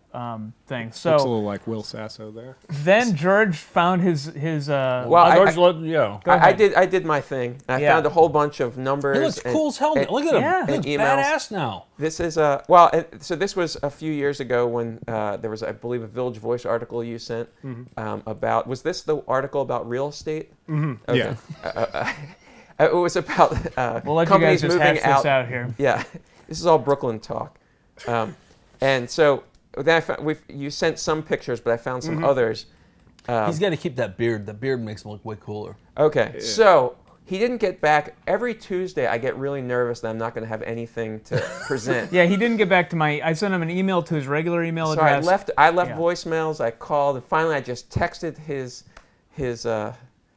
um, thing. So looks a little like Will Sasso there. Then George found his his. Uh, well, I, George, I, yeah. I, I did I did my thing. I Yeah. found a whole bunch of numbers. He looks and, cool as hell. and- Look at him. Yeah. He looks and emails. badass now. This is uh well, and so this was a few years ago when uh, there was, I believe, a Village Voice article you sent Mhm. um, about. Was this the article about real estate? Mhm. Okay. Yeah. Uh, uh, it was about uh, We'll let you companies guys just moving hash out. this out here. Yeah, this is all Brooklyn talk, um, and so then I found, we've, you sent some pictures, but I found some Mhm. others. Um, He's got to keep that beard. The beard makes him look way cooler. Okay, Yeah. so he didn't get back. Every Tuesday, I get really nervous that I'm not going to have anything to present. Yeah, he didn't get back to my. I sent him an email to his regular email So I address. left. I left Yeah. voicemails. I called, and finally, I just texted his his uh,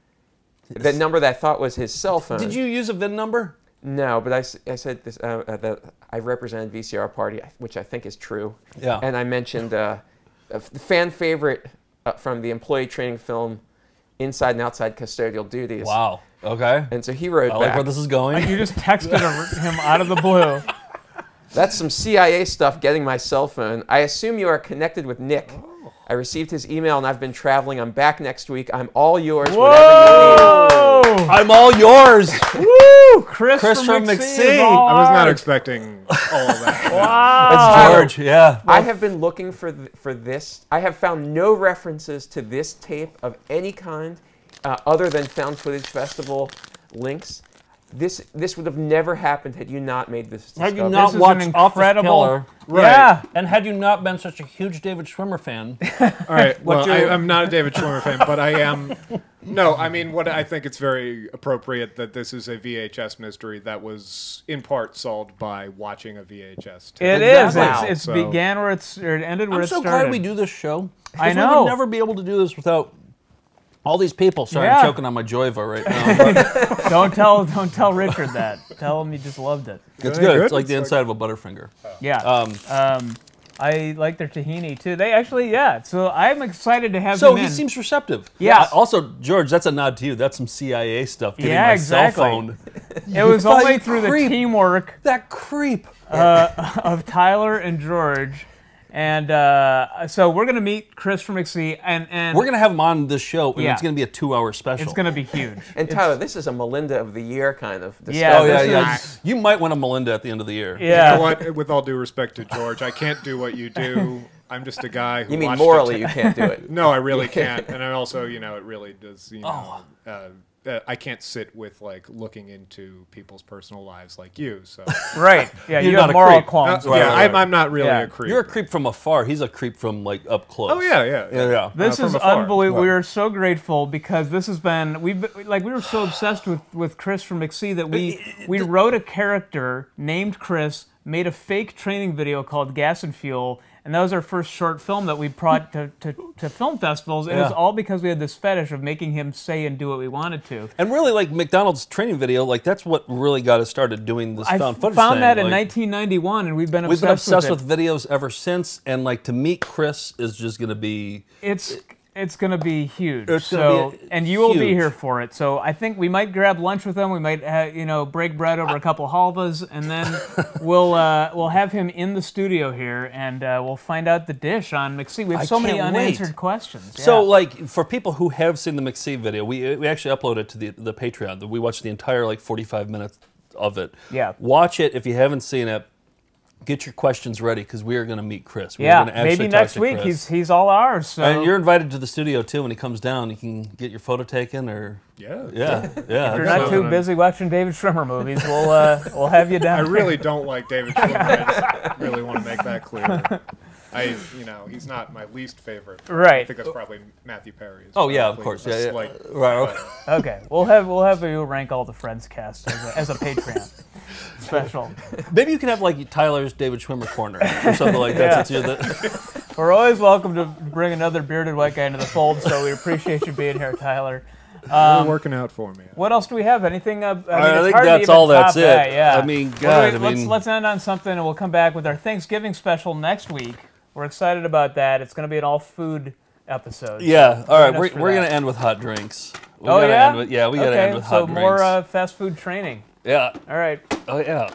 the number that I thought was his cell phone. Did you use a V I N number? No, but I, s- I said this uh, uh, that I represented V C R Party, which I think is true. Yeah. And I mentioned uh, a f- the fan favorite uh, from the employee training film, Inside and Outside Custodial Duties. Wow. Okay. And so he wrote I back. like where this is going. Like you just texted him out of the blue. That's some C I A stuff getting my cell phone. I assume you are connected with Nick. Oh. I received his email and I've been traveling. I'm back next week. I'm all yours. Whoa! Whatever you need. I'm all yours. Woo! Chris, Chris from from McSee. McSee. is all I was not ours. expecting all of that. Wow. That's George. Yeah. I have been looking for th- for this. I have found no references to this tape of any kind, uh, other than Found Footage Festival links. This this would have never happened had you not made this. Had you discovery. not This is watched an Office incredible- Killer, Right. Yeah. And had you not been such a huge David Schwimmer fan, All right. What Well, I, you're- I'm not a David Schwimmer fan, but I am. No, I mean, what I think it's very appropriate that this is a V H S mystery that was in part solved by watching a V H S tape. It is. Wow. It's, it's So- began where it's or it ended where I'm it so started. glad we do this show. I 'Cause know. We would never be able to do this without all these people. Sorry, Yeah. I'm choking on my Joyva right now. but don't tell don't tell Richard that. Tell him you just loved it. it's good. It's like the inside of a Butterfinger. Yeah. Um, Um, I like their tahini too. They actually, yeah. So I'm excited to have so him he in. seems receptive. Yeah. Also, George, that's a nod to you. That's some C I A stuff. Giving Yeah, my exactly. cell phone. It was You only fucking through creep. the teamwork That creep. uh, of Tyler and George, and uh, so we're gonna meet Chris from McSee, and and We're gonna have him on this show, and Yeah. it's gonna be a two-hour special. it's gonna be huge. And Tyler, this is a Melinda of the Year kind of. Yeah, Oh yeah, discovery. yeah. is- You might win a Melinda at the end of the year. Yeah. You know what? With all due respect to George, I can't do what you do. I'm just a guy who You mean watched morally it. you can't do it? No, I really can't. And I also, you know, it really does, you know, Oh. uh, uh, I can't sit with, like, looking into people's personal lives like you, so. Right. Yeah. You're you not have a moral creep. qualms. Uh, Right, yeah, right, I'm, right. I'm not really Yeah. a creep. You're a creep from afar. He's a creep from like up close. Oh, yeah, yeah. Yeah, yeah. This Uh, from is afar. unbelievable. Right. We are so grateful because this has been we like we were so obsessed with with Chris from McSee that we we wrote a character named Chris, made a fake training video called Gas and Fuel, and that was our first short film that we brought to, to, to film festivals. And it was Yeah. all because we had this fetish of making him say and do what we wanted to. And really, like McDonald's training video, like that's what really got us started doing this I found footage found thing. that in like, nineteen ninety-one, and we've been We've obsessed, been obsessed with, with, videos ever since, and like to meet Chris is just gonna be. it. It's it's going to be huge. It's so, gonna be and you will be huge. here for it. So I think we might grab lunch with him. We might, uh, you know, break bread over a couple halvas, and then we'll uh, we'll have him in the studio here, and uh, we'll find out the dish on McSee. We have I so many can't unanswered wait. questions. So, yeah. like, for people who have seen the McSee video, we we actually uploaded it to the the Patreon. We watched the entire like forty-five minutes of it. Yeah. Watch it if you haven't seen it. Get your questions ready because we are going to meet Chris. We're yeah, gonna actually maybe talk next to week Chris. he's he's all ours. So. And you're invited to the studio too. When he comes down, you can get your photo taken, or Yeah. yeah, yeah. If you're not too busy watching David Schwimmer movies, we'll uh, we'll have you down. I really don't like David Schwimmer. I just really want to make that clear. I, you know, he's not my least favorite. Right. I think that's probably Matthew Perry. is Oh, yeah, of probably course. a Yeah, yeah. slight- Right. but- Okay, we'll have we'll have you rank all the Friends cast as a, as a Patreon special. Maybe you can have like Tyler's David Schwimmer corner or something like that. Yeah. Since you're the We're always welcome to bring another bearded white guy into the fold, so we appreciate you being here, Tyler. Um, You're working out for me. What else do we have? Anything? Uh, I, mean, I it's think hard to that's even all top that's it. that, Yeah. I mean, What do God, we- I let's mean- let's end on something, and we'll come back with our Thanksgiving special next week. We're excited about that. It's going to be an all food episode. yeah. so All right, join us we're for we're that. gonna end with hot drinks. We Oh gotta yeah. End with, yeah, we gotta okay, end with so hot more drinks. uh, fast food training. yeah. All right. Oh yeah.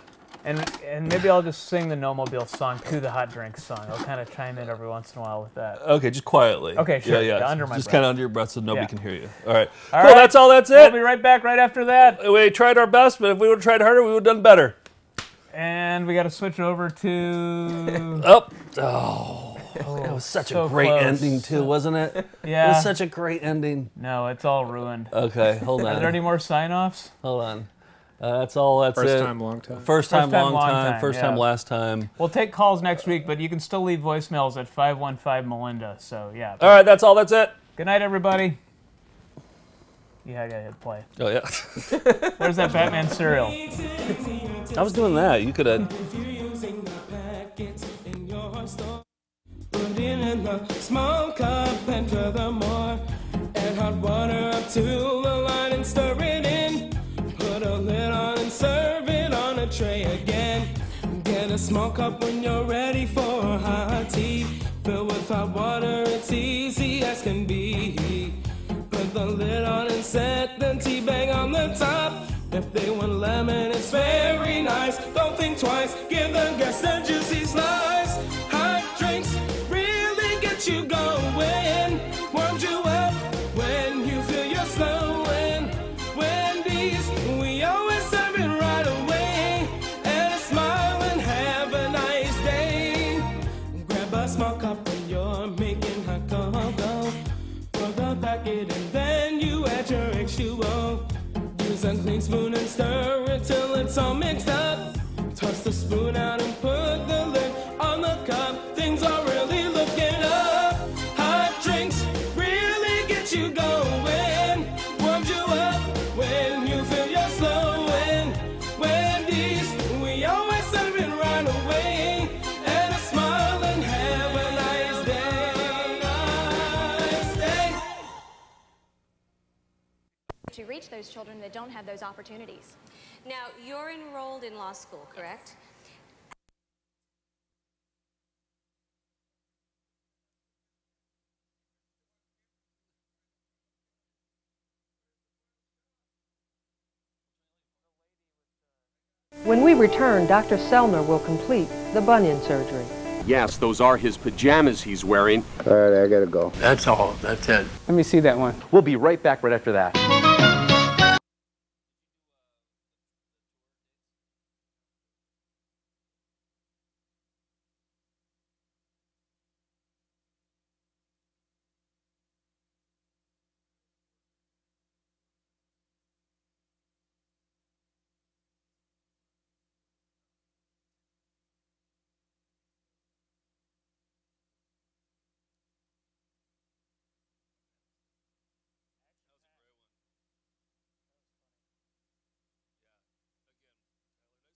And and maybe I'll just sing the No Mobile song to the hot drinks song. I'll kind of chime in every once in a while with that. Okay, just quietly. Okay, sure. Yeah, yeah. yeah under my just breath. kind of under your breath so nobody Yeah. can hear you. All right. All cool, right. that's all, that's it. We'll be right back right after that. We tried our best, but if we would have tried harder, we would have done better. And we got to switch over to... oh. Oh. Oh, that was such so a great close. ending, too, wasn't it? Yeah. It was such a great ending. No, it's all ruined. Okay, hold on. Are there any more sign-offs? Hold on. Uh, that's all. That's First it. time, long time. First time, First time, long, long time. time, First yeah. time, last time. We'll take calls next week, but you can still leave voicemails at five one five Melinda. So, yeah. All right, that's all. That's it. Good night, everybody. Yeah, I got to hit play. Oh, yeah. Where's that Batman cereal? I was doing that. You could have... Put it in a small cup and furthermore, add hot water up to the line and stir it in. Put a lid on and serve it on a tray again. Get a small cup when you're ready for hot tea. Fill with hot water, it's easy as can be. Put the lid on and set the tea bag on the top. If they want lemon, it's very nice. Don't think twice, give the guests a juicy slice. Hot drinks really get you going. Warms you up when you feel you're slowing. Wendy's, we always serve it right away. And a smile and have a nice day. Grab a small cup when you're making hot cocoa. Pour the packet and then you add your H two O. Use a clean spoon and stir it till it's all mixed up. Toss the spoon out and put the lid on the cup. Things are really looking up. Hot drinks really get you going. Warms you up when you feel you're slowing. Wendy's, we always serve it right away. And a smile and have a nice day. Nice day. To reach those children that don't have those opportunities. Now, you're enrolled in law school, correct? When we return, Doctor Selner will complete the bunion surgery. Yes, those are his pajamas he's wearing. All right, I gotta go. That's all. That's it. Let me see that one. We'll be right back right after that.